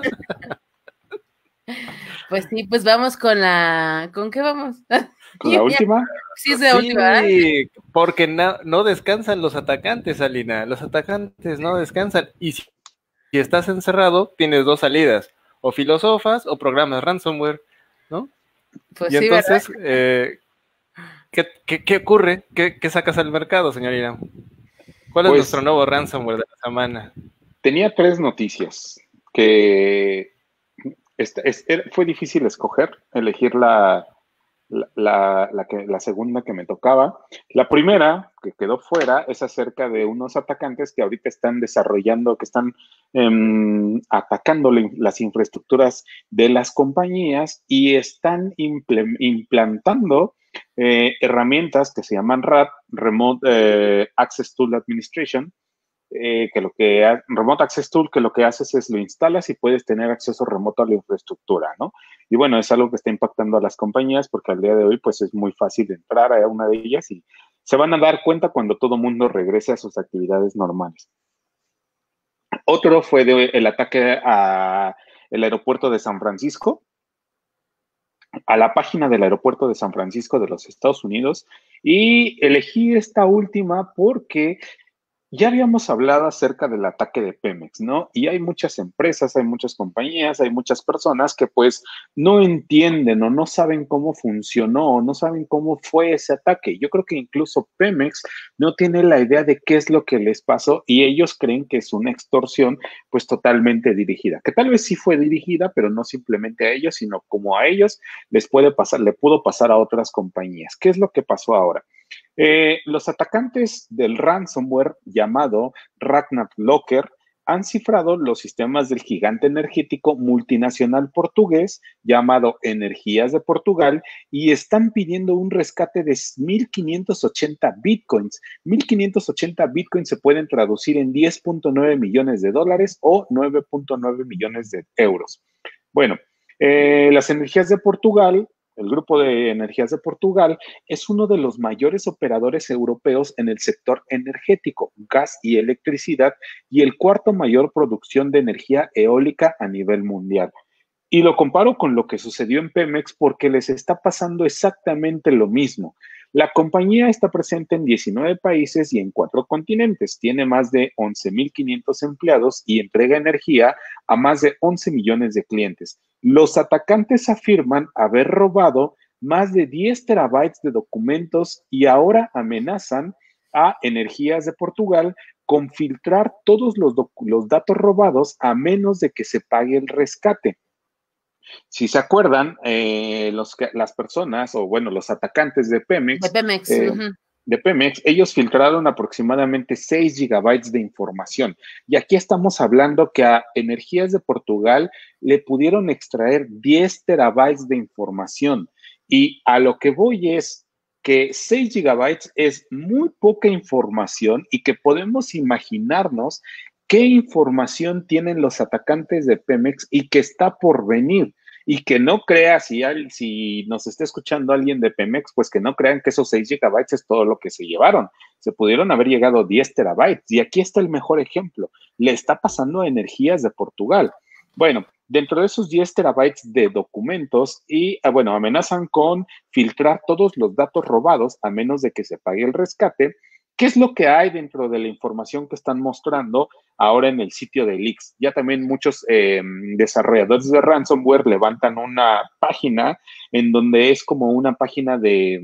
Pues sí, pues vamos con la. ¿Con qué vamos? Con la última, Sí, es la última, ¿verdad? Sí, porque no, no descansan los atacantes, Alina. Los atacantes no descansan. Y si, si estás encerrado, tienes dos salidas. O filosofas o programas ransomware, ¿no? Pues Y sí, ¿verdad? entonces, eh, ¿qué, qué, qué ocurre? ¿Qué, ¿Qué sacas al mercado, señorita? ¿Cuál es nuestro pues nuevo ransomware de la semana? tenía tres noticias que esta- es- era- fue difícil escoger, elegir la, la, la- la que, la segunda que me tocaba. La primera, que quedó fuera, es acerca de unos atacantes que ahorita están desarrollando, que están em, atacando la- las infraestructuras de las compañías y están imple- implantando eh, herramientas que se llaman R A T, Remote eh, Access Tool Administration, eh, que lo que Remote Access Tool, que lo que haces es lo instalas y puedes tener acceso remoto a la infraestructura, ¿no? Y bueno, es algo que está impactando a las compañías porque al día de hoy, pues es muy fácil entrar a una de ellas y se van a dar cuenta cuando todo mundo regrese a sus actividades normales. Otro fue de, el ataque al aeropuerto de San Francisco, a la página del aeropuerto de San Francisco de los Estados Unidos, y elegí esta última porque ya habíamos hablado acerca del ataque de Pemex, ¿no? Y hay muchas empresas, hay muchas compañías, hay muchas personas que pues no entienden o no saben cómo funcionó, o no saben cómo fue ese ataque. Yo creo que incluso Pemex no tiene la idea de qué es lo que les pasó y ellos creen que es una extorsión pues totalmente dirigida, que tal vez sí fue dirigida, pero no simplemente a ellos, sino como a ellos les puede pasar, le pudo pasar a otras compañías. ¿Qué es lo que pasó ahora? Eh, los atacantes del ransomware llamado Ragnar Locker han cifrado los sistemas del gigante energético multinacional portugués llamado Energías de Portugal y están pidiendo un rescate de mil quinientos ochenta bitcoins. mil quinientos ochenta bitcoins se pueden traducir en diez punto nueve millones de dólares o nueve punto nueve millones de euros. Bueno, eh, las Energías de Portugal, el Grupo de Energías de Portugal, es uno de los mayores operadores europeos en el sector energético, gas y electricidad, y el cuarto mayor producción de energía eólica a nivel mundial. Y lo comparo con lo que sucedió en Pemex porque les está pasando exactamente lo mismo. La compañía está presente en diecinueve países y en cuatro continentes. Tiene más de once mil quinientos empleados y entrega energía a más de once millones de clientes. Los atacantes afirman haber robado más de diez terabytes de documentos y ahora amenazan a Energías de Portugal con filtrar todos los, los datos robados a menos de que se pague el rescate. Si se acuerdan, eh, los, las personas, o bueno, los atacantes de Pemex, de Pemex, eh, uh-huh. de Pemex, ellos filtraron aproximadamente seis gigabytes de información. Y aquí estamos hablando que a Energías de Portugal le pudieron extraer diez terabytes de información. Y a lo que voy es que seis gigabytes es muy poca información y que podemos imaginarnos qué información tienen los atacantes de Pemex y que está por venir. Y que no crea, si, si nos está escuchando alguien de Pemex, pues que no crean que esos seis gigabytes es todo lo que se llevaron. Se pudieron haber llegado diez terabytes. Y aquí está el mejor ejemplo. Le está pasando a Energías de Portugal. Bueno, dentro de esos diez terabytes de documentos y, bueno, amenazan con filtrar todos los datos robados a menos de que se pague el rescate. ¿Qué es lo que hay dentro de la información que están mostrando ahora en el sitio de Leaks? Ya también muchos eh, desarrolladores de ransomware levantan una página en donde es como una página de,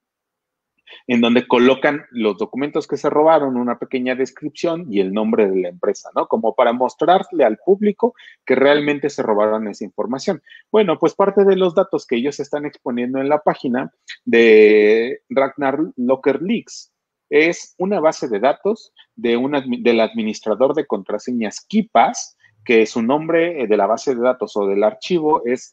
en donde colocan los documentos que se robaron, una pequeña descripción y el nombre de la empresa, ¿no? Como para mostrarle al público que realmente se robaron esa información. Bueno, pues parte de los datos que ellos están exponiendo en la página de Ragnar Locker Leaks es una base de datos de una, del administrador de contraseñas KeePass, que su nombre de la base de datos o del archivo es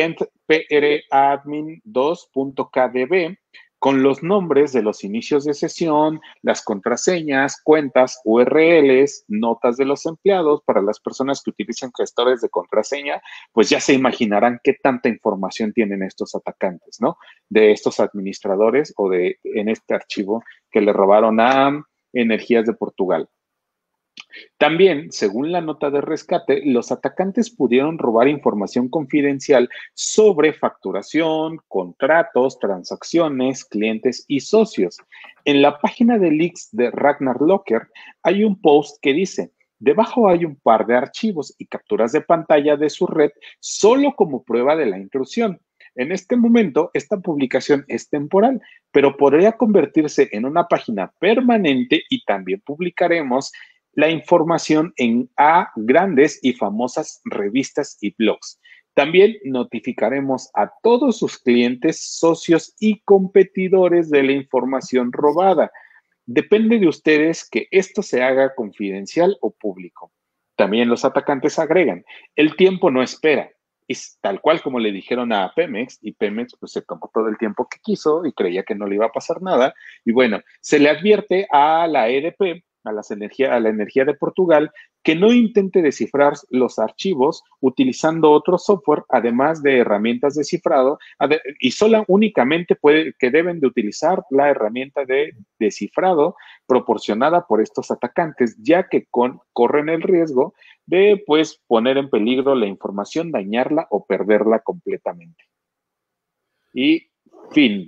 entpradmin dos punto k d b, con los nombres de los inicios de sesión, las contraseñas, cuentas, U R Ls, notas de los empleados. Para las personas que utilizan gestores de contraseña, pues ya se imaginarán qué tanta información tienen estos atacantes, ¿no? De estos administradores o de en este archivo que le robaron a Energías de Portugal. También, según la nota de rescate, los atacantes pudieron robar información confidencial sobre facturación, contratos, transacciones, clientes y socios. En la página de Leaks de Ragnar Locker hay un post que dice: debajo hay un par de archivos y capturas de pantalla de su red solo como prueba de la intrusión. En este momento, esta publicación es temporal, pero podría convertirse en una página permanente y también publicaremos la información en a grandes y famosas revistas y blogs. También notificaremos a todos sus clientes, socios y competidores de la información robada. Depende de ustedes que esto se haga confidencial o público. También los atacantes agregan: el tiempo no espera. Y tal cual como le dijeron a Pemex, y Pemex pues se tomó todo el tiempo que quiso y creía que no le iba a pasar nada. Y bueno, se le advierte a la E D P a, las energía, a la energía de Portugal que no intente descifrar los archivos utilizando otro software, además de herramientas de cifrado, y solo únicamente puede, que deben de utilizar la herramienta de descifrado proporcionada por estos atacantes, ya que con, corren el riesgo de pues poner en peligro la información, dañarla o perderla completamente. Y fin.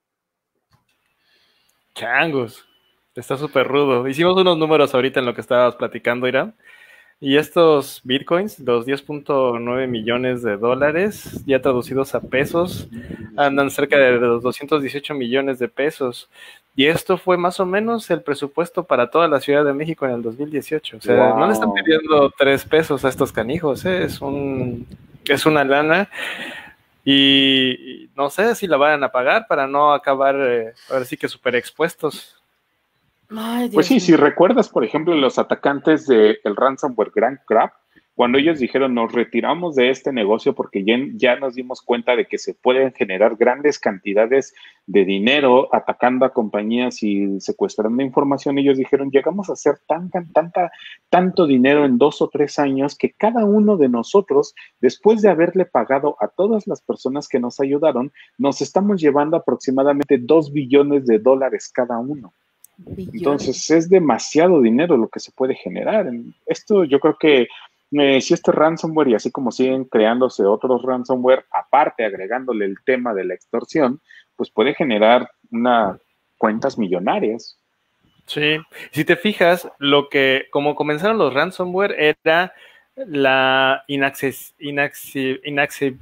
Changos, está súper rudo. Hicimos unos números ahorita en lo que estabas platicando, Irán. Y estos bitcoins, los diez punto nueve millones de dólares, ya traducidos a pesos, andan cerca de los doscientos dieciocho millones de pesos. Y esto fue más o menos el presupuesto para toda la Ciudad de México en el dos mil dieciocho. O sea, wow. No le están pidiendo tres pesos a estos canijos, ¿eh? Es un, es una lana. Y no sé si la van a pagar para no acabar, eh, ahora sí que súper expuestos. Ay, pues sí, mío. Si recuerdas, por ejemplo, los atacantes del ransomware Grand Crab, cuando ellos dijeron nos retiramos de este negocio porque ya, ya nos dimos cuenta de que se pueden generar grandes cantidades de dinero atacando a compañías y secuestrando información, ellos dijeron llegamos a hacer tan, tan, tanta, tanto dinero en dos o tres años que cada uno de nosotros, después de haberle pagado a todas las personas que nos ayudaron, nos estamos llevando aproximadamente dos billones de dólares cada uno. Billones. Entonces es demasiado dinero lo que se puede generar. Esto yo creo que eh, si este ransomware y así como siguen creándose otros ransomware, aparte agregándole el tema de la extorsión, pues puede generar una cuentas millonarias. Sí, si te fijas, lo que como comenzaron los ransomware era la inaccesibilidad inaccesi inaccesi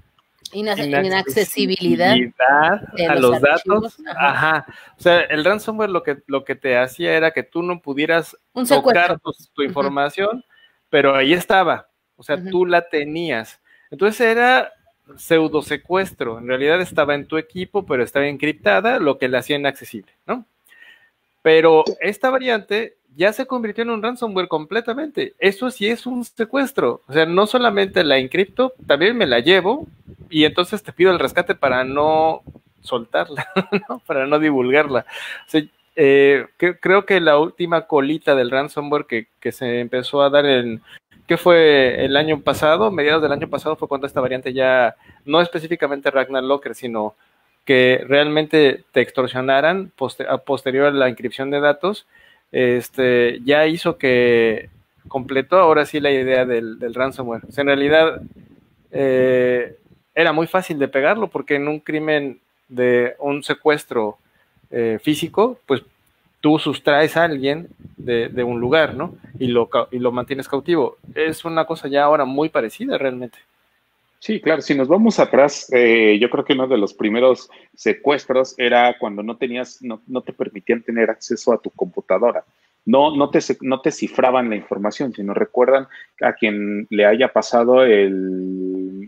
inaccesibilidad a los, los datos. Ajá. Ajá. O sea, el ransomware lo que, lo que te hacía era que tú no pudieras tocar tu, tu información, uh-huh. pero ahí estaba. O sea, uh-huh. tú la tenías. Entonces era pseudo secuestro. En realidad estaba en tu equipo, pero estaba encriptada, lo que la hacía inaccesible, ¿no? Pero esta variante ya se convirtió en un ransomware completamente. Eso sí es un secuestro. O sea, no solamente la encripto, también me la llevo y entonces te pido el rescate para no soltarla, ¿no? Para no divulgarla. O sea, eh, que, creo que la última colita del ransomware que, que se empezó a dar en, ¿qué fue el año pasado? Mediados del año pasado fue cuando esta variante ya, no específicamente Ragnar Locker, sino que realmente te extorsionaran poster, a posterior a la inscripción de datos, este, ya hizo que completó ahora sí la idea del, del ransomware. O sea, en realidad eh, era muy fácil de pegarlo porque en un crimen de un secuestro eh, físico, pues tú sustraes a alguien de, de un lugar, ¿no? Y lo, y lo mantienes cautivo. Es una cosa ya ahora muy parecida realmente. Sí, claro, si nos vamos atrás, eh, yo creo que uno de los primeros secuestros era cuando no tenías, no, no te permitían tener acceso a tu computadora. No, no, te, no te cifraban la información, sino recuerdan a quien le haya pasado el,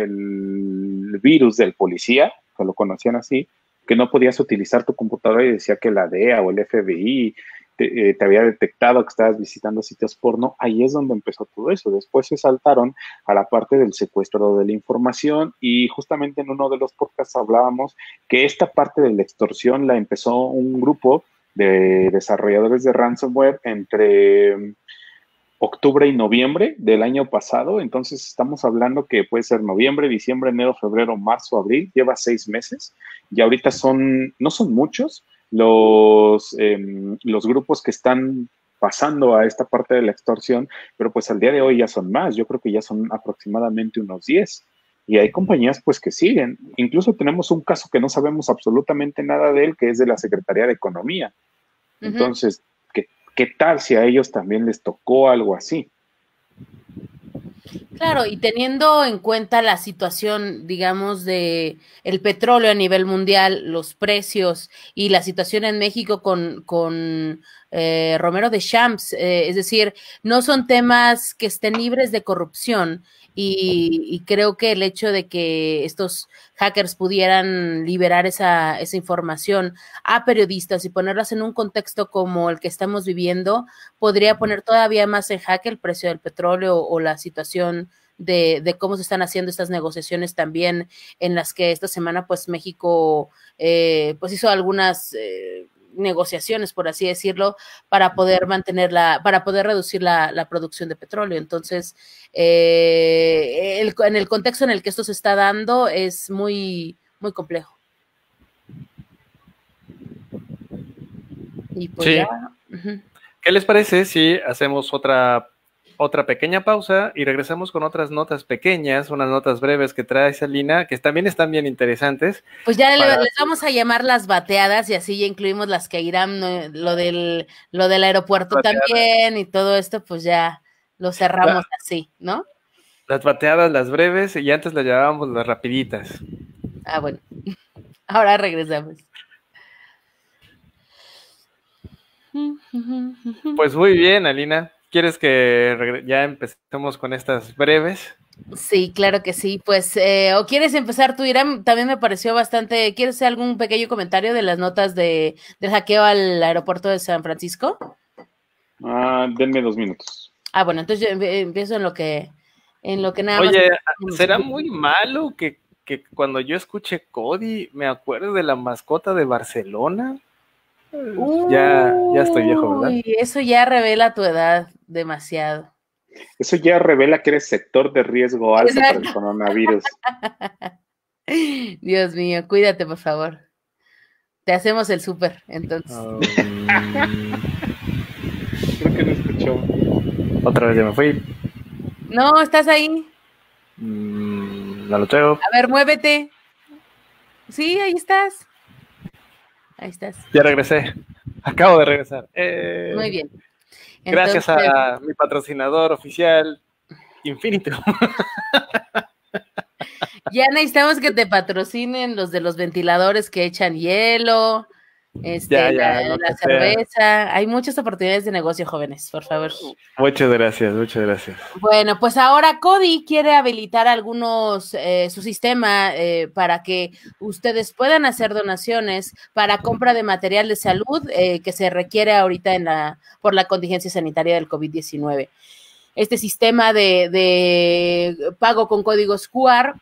el virus del policía, que lo conocían así, que no podías utilizar tu computadora y decía que la D E A o el F B I Te, eh, te había detectado que estabas visitando sitios porno, ahí es donde empezó todo eso. Después se saltaron a la parte del secuestro de la información y justamente en uno de los podcasts hablábamos que esta parte de la extorsión la empezó un grupo de desarrolladores de ransomware entre octubre y noviembre del año pasado. Entonces estamos hablando que puede ser noviembre, diciembre, enero, febrero, marzo, abril, lleva seis meses y ahorita son, no son muchos, Los, eh, los grupos que están pasando a esta parte de la extorsión, pero pues al día de hoy ya son más, yo creo que ya son aproximadamente unos diez. Y hay compañías pues que siguen. Incluso tenemos un caso que no sabemos absolutamente nada de él, que es de la Secretaría de Economía. Uh-huh. Entonces, ¿qué, ¿qué tal si a ellos también les tocó algo así? Claro, y teniendo en cuenta la situación, digamos, de el petróleo a nivel mundial, los precios y la situación en México con, con eh, Romero de Champs, eh, es decir, no son temas que estén libres de corrupción y, y creo que el hecho de que estos hackers pudieran liberar esa, esa información a periodistas y ponerlas en un contexto como el que estamos viviendo, podría poner todavía más en jaque el precio del petróleo o, o la situación de, de cómo se están haciendo estas negociaciones también, en las que esta semana pues México eh, pues hizo algunas eh, negociaciones, por así decirlo, para poder mantener la, para poder reducir la, la producción de petróleo. Entonces, eh, el, en el contexto en el que esto se está dando es muy, muy complejo. Y pues sí. ya. Uh-huh. ¿Qué les parece si hacemos otra, otra pequeña pausa y regresamos con otras notas pequeñas, unas notas breves que trae Salina, que también están bien interesantes? Pues ya para... les vamos a llamar las bateadas y así ya incluimos las que irán, ¿no? lo del, lo del aeropuerto bateadas. También y todo esto, pues ya lo cerramos la... así, ¿no? Las bateadas, las breves, y antes las llamábamos las rapiditas. Ah, bueno. Ahora regresamos. Pues muy bien, Alina. ¿Quieres que ya empecemos con estas breves? Sí, claro que sí. Pues, eh, ¿o quieres empezar tú, Irán? También me pareció bastante... ¿Quieres hacer algún pequeño comentario de las notas de, del hackeo al aeropuerto de San Francisco? Ah, denme dos minutos. Ah, bueno, entonces yo empiezo en lo que, en lo que nada más... Oye, ¿será muy malo que, que cuando yo escuche Cody me acuerdo de la mascota de Barcelona? Uh, ya, ya estoy viejo, ¿verdad? Eso ya revela tu edad demasiado. Eso ya revela que eres sector de riesgo alto para el coronavirus. Dios mío, cuídate, por favor. Te hacemos el súper, entonces. Um... Creo que no escuchó. Otra vez ya me fui. No, ¿estás ahí? Mm, no lo tengo. A ver, muévete. Sí, ahí estás. Ahí estás. Ya regresé. Acabo de regresar. Eh, Muy bien. Entonces, gracias a mi patrocinador oficial, Infinito. Ya necesitamos que te patrocinen los de los ventiladores que echan hielo, este, ya, ya, la, no la cerveza. Sea. Hay muchas oportunidades de negocio, jóvenes, por favor. Muchas gracias, muchas gracias. Bueno, pues ahora Cody quiere habilitar algunos, eh, su sistema eh, para que ustedes puedan hacer donaciones para compra de material de salud eh, que se requiere ahorita en la, por la contingencia sanitaria del COVID diecinueve. Este sistema de, de pago con códigos Q R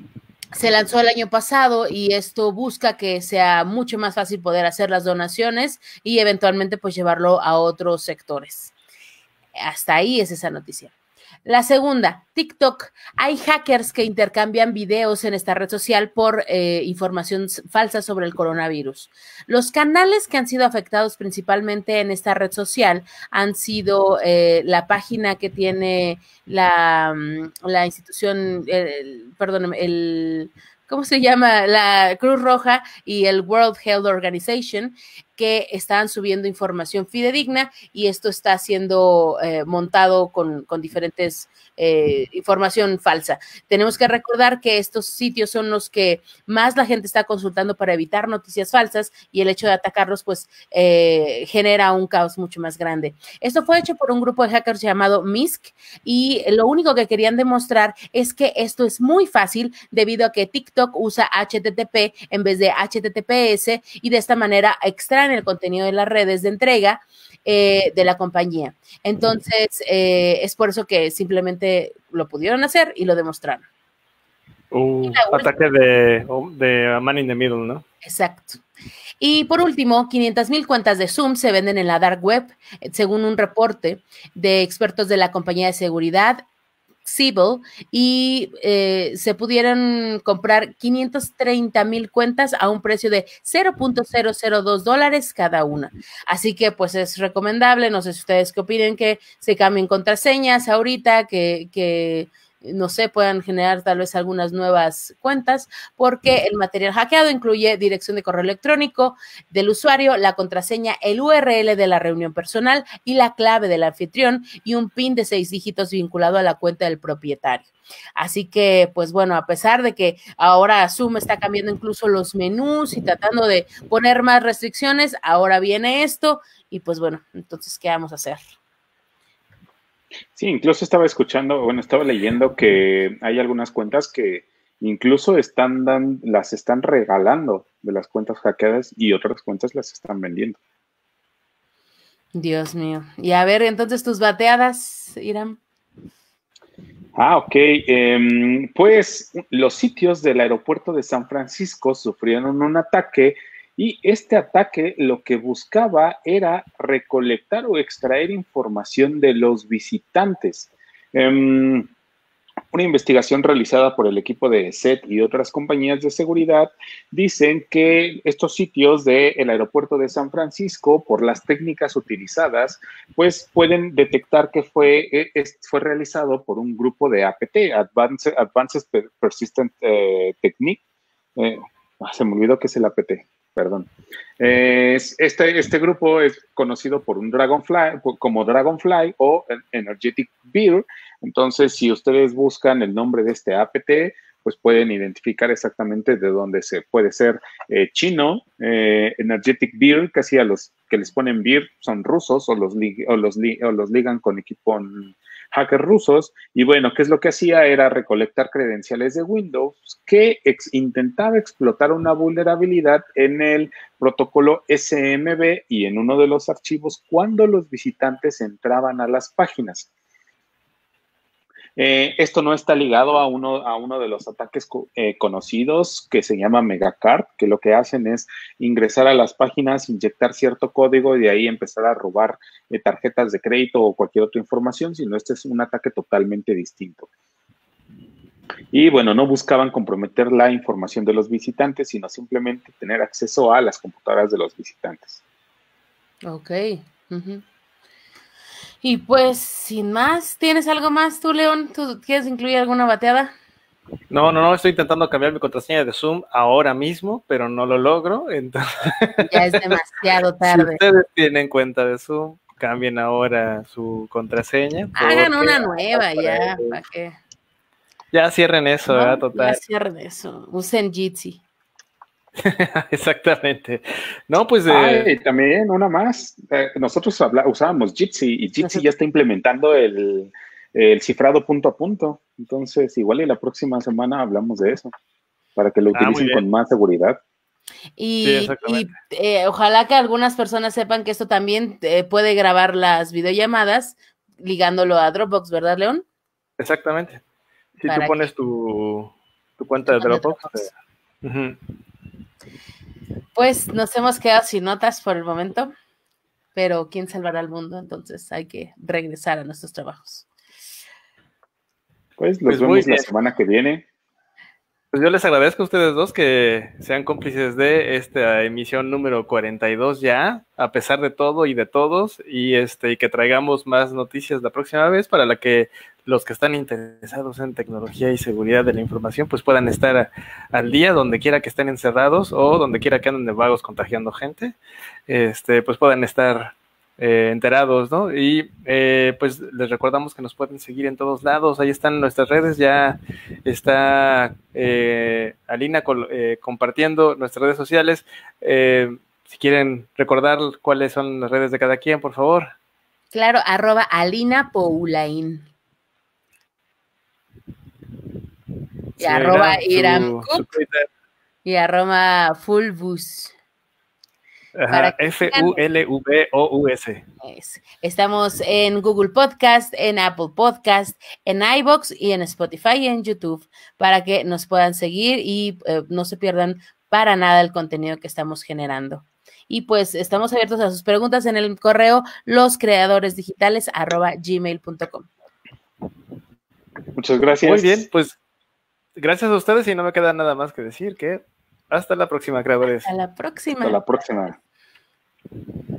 se lanzó el año pasado y esto busca que sea mucho más fácil poder hacer las donaciones y eventualmente pues llevarlo a otros sectores. Hasta ahí es esa noticia. La segunda, TikTok. Hay hackers que intercambian videos en esta red social por eh, información falsa sobre el coronavirus. Los canales que han sido afectados principalmente en esta red social han sido eh, la página que tiene la, la institución, eh, perdón, el... ¿cómo se llama? La Cruz Roja y el World Health Organization, que están subiendo información fidedigna y esto está siendo eh, montado con, con diferentes eh, información falsa. Tenemos que recordar que estos sitios son los que más la gente está consultando para evitar noticias falsas y el hecho de atacarlos pues eh, genera un caos mucho más grande. Esto fue hecho por un grupo de hackers llamado Misk y lo único que querían demostrar es que esto es muy fácil debido a que TikTok usa H T T P en vez de H T T P S y de esta manera extraen el contenido de las redes de entrega eh, de la compañía. Entonces, eh, es por eso que simplemente lo pudieron hacer y lo demostraron. Uh, ataque de, de man in the middle, ¿no? Exacto. Y por último, quinientas mil cuentas de Zoom se venden en la dark web, según un reporte de expertos de la compañía de seguridad Siebel, y eh, se pudieron comprar quinientas treinta mil cuentas a un precio de cero punto cero cero dos dólares cada una. Así que pues es recomendable, no sé si ustedes qué opinen, que se cambien contraseñas ahorita, que, que no sé, puedan generar tal vez algunas nuevas cuentas, porque el material hackeado incluye dirección de correo electrónico del usuario, la contraseña, el U R L de la reunión personal y la clave del anfitrión y un PIN de seis dígitos vinculado a la cuenta del propietario. Así que, pues bueno, a pesar de que ahora Zoom está cambiando incluso los menús y tratando de poner más restricciones, ahora viene esto y pues bueno, entonces, ¿qué vamos a hacer? Sí, incluso estaba escuchando, bueno, estaba leyendo que hay algunas cuentas que incluso están dan, las están regalando de las cuentas hackeadas y otras cuentas las están vendiendo. Dios mío. Y a ver, entonces tus bateadas, Irán. Ah, ok. Eh, pues los sitios del aeropuerto de San Francisco sufrieron un ataque Y este ataque lo que buscaba era recolectar o extraer información de los visitantes. Um, Una investigación realizada por el equipo de S E T y otras compañías de seguridad dicen que estos sitios del aeropuerto de San Francisco, por las técnicas utilizadas, pues pueden detectar que fue, fue realizado por un grupo de A P T, Advanced, Advanced Persistent eh, Technique. Eh, se me olvidó que es el A P T, perdón. Eh, este, este grupo es conocido por un Dragonfly, como Dragonfly o Energetic Bear. Entonces, si ustedes buscan el nombre de este A P T, pues pueden identificar exactamente de dónde se puede ser eh, chino, eh, Energetic Beer, casi a los que les ponen beer son rusos o los, o los, o los ligan con equipo hackers rusos. Y bueno, ¿qué es lo que hacía? Era recolectar credenciales de Windows que ex intentaba explotar una vulnerabilidad en el protocolo S M B y en uno de los archivos cuando los visitantes entraban a las páginas. Eh, esto no está ligado a uno, a uno de los ataques eh, conocidos que se llama Megacard, que lo que hacen es ingresar a las páginas, inyectar cierto código y de ahí empezar a robar eh, tarjetas de crédito o cualquier otra información, sino este es un ataque totalmente distinto. Y bueno, no buscaban comprometer la información de los visitantes, sino simplemente tener acceso a las computadoras de los visitantes. Ok. Uh-huh. Y pues, sin más, ¿tienes algo más tú, León? ¿Tú quieres incluir alguna bateada? No, no, no, estoy intentando cambiar mi contraseña de Zoom ahora mismo, pero no lo logro. Entonces... Ya es demasiado tarde. Si ustedes tienen cuenta de Zoom, cambien ahora su contraseña. Hagan una nueva ya, ¿para qué? Ya cierren eso, no, ¿verdad? Total. Ya cierren eso, usen Jitsi. Exactamente. No, pues eh, Ay, también una más. Eh, nosotros habla, usábamos Jitsi y Jitsi ya está implementando el, el cifrado punto a punto. Entonces, igual y la próxima semana hablamos de eso para que lo utilicen ah, con más seguridad. Y, sí, y eh, ojalá que algunas personas sepan que esto también eh, puede grabar las videollamadas ligándolo a Dropbox, ¿verdad, León? Exactamente. Si tú pones que... tu, tu cuenta de Dropbox. Dropbox. Eh, uh-huh. Pues nos hemos quedado sin notas por el momento, pero ¿quién salvará al mundo? Entonces hay que regresar a nuestros trabajos. Pues los pues vemos la semana que viene. Pues yo les agradezco a ustedes dos que sean cómplices de esta emisión número cuarenta y dos ya, a pesar de todo y de todos, y este y que traigamos más noticias la próxima vez para la que los que están interesados en tecnología y seguridad de la información pues puedan estar a, al día donde quiera que estén encerrados o donde quiera que anden de vagos contagiando gente, este pues puedan estar eh, enterados, ¿no? Y eh, pues les recordamos que nos pueden seguir en todos lados, ahí están nuestras redes, ya está eh, Alina col- eh, compartiendo nuestras redes sociales, eh, si quieren recordar cuáles son las redes de cada quien, por favor. Claro, arroba Alina Poulain. Y sí, arroba Iram Cook y arroba Fulbus. Ajá, F U L V O U S. Estamos en Google Podcast, en Apple Podcast, en iVoox y en Spotify y en YouTube para que nos puedan seguir y eh, no se pierdan para nada el contenido que estamos generando. Y pues estamos abiertos a sus preguntas en el correo loscreadoresdigitales arroba gmail punto com. Muchas gracias. Muy bien, pues gracias a ustedes y no me queda nada más que decir que hasta la próxima, creadores. Hasta la próxima. Hasta la próxima.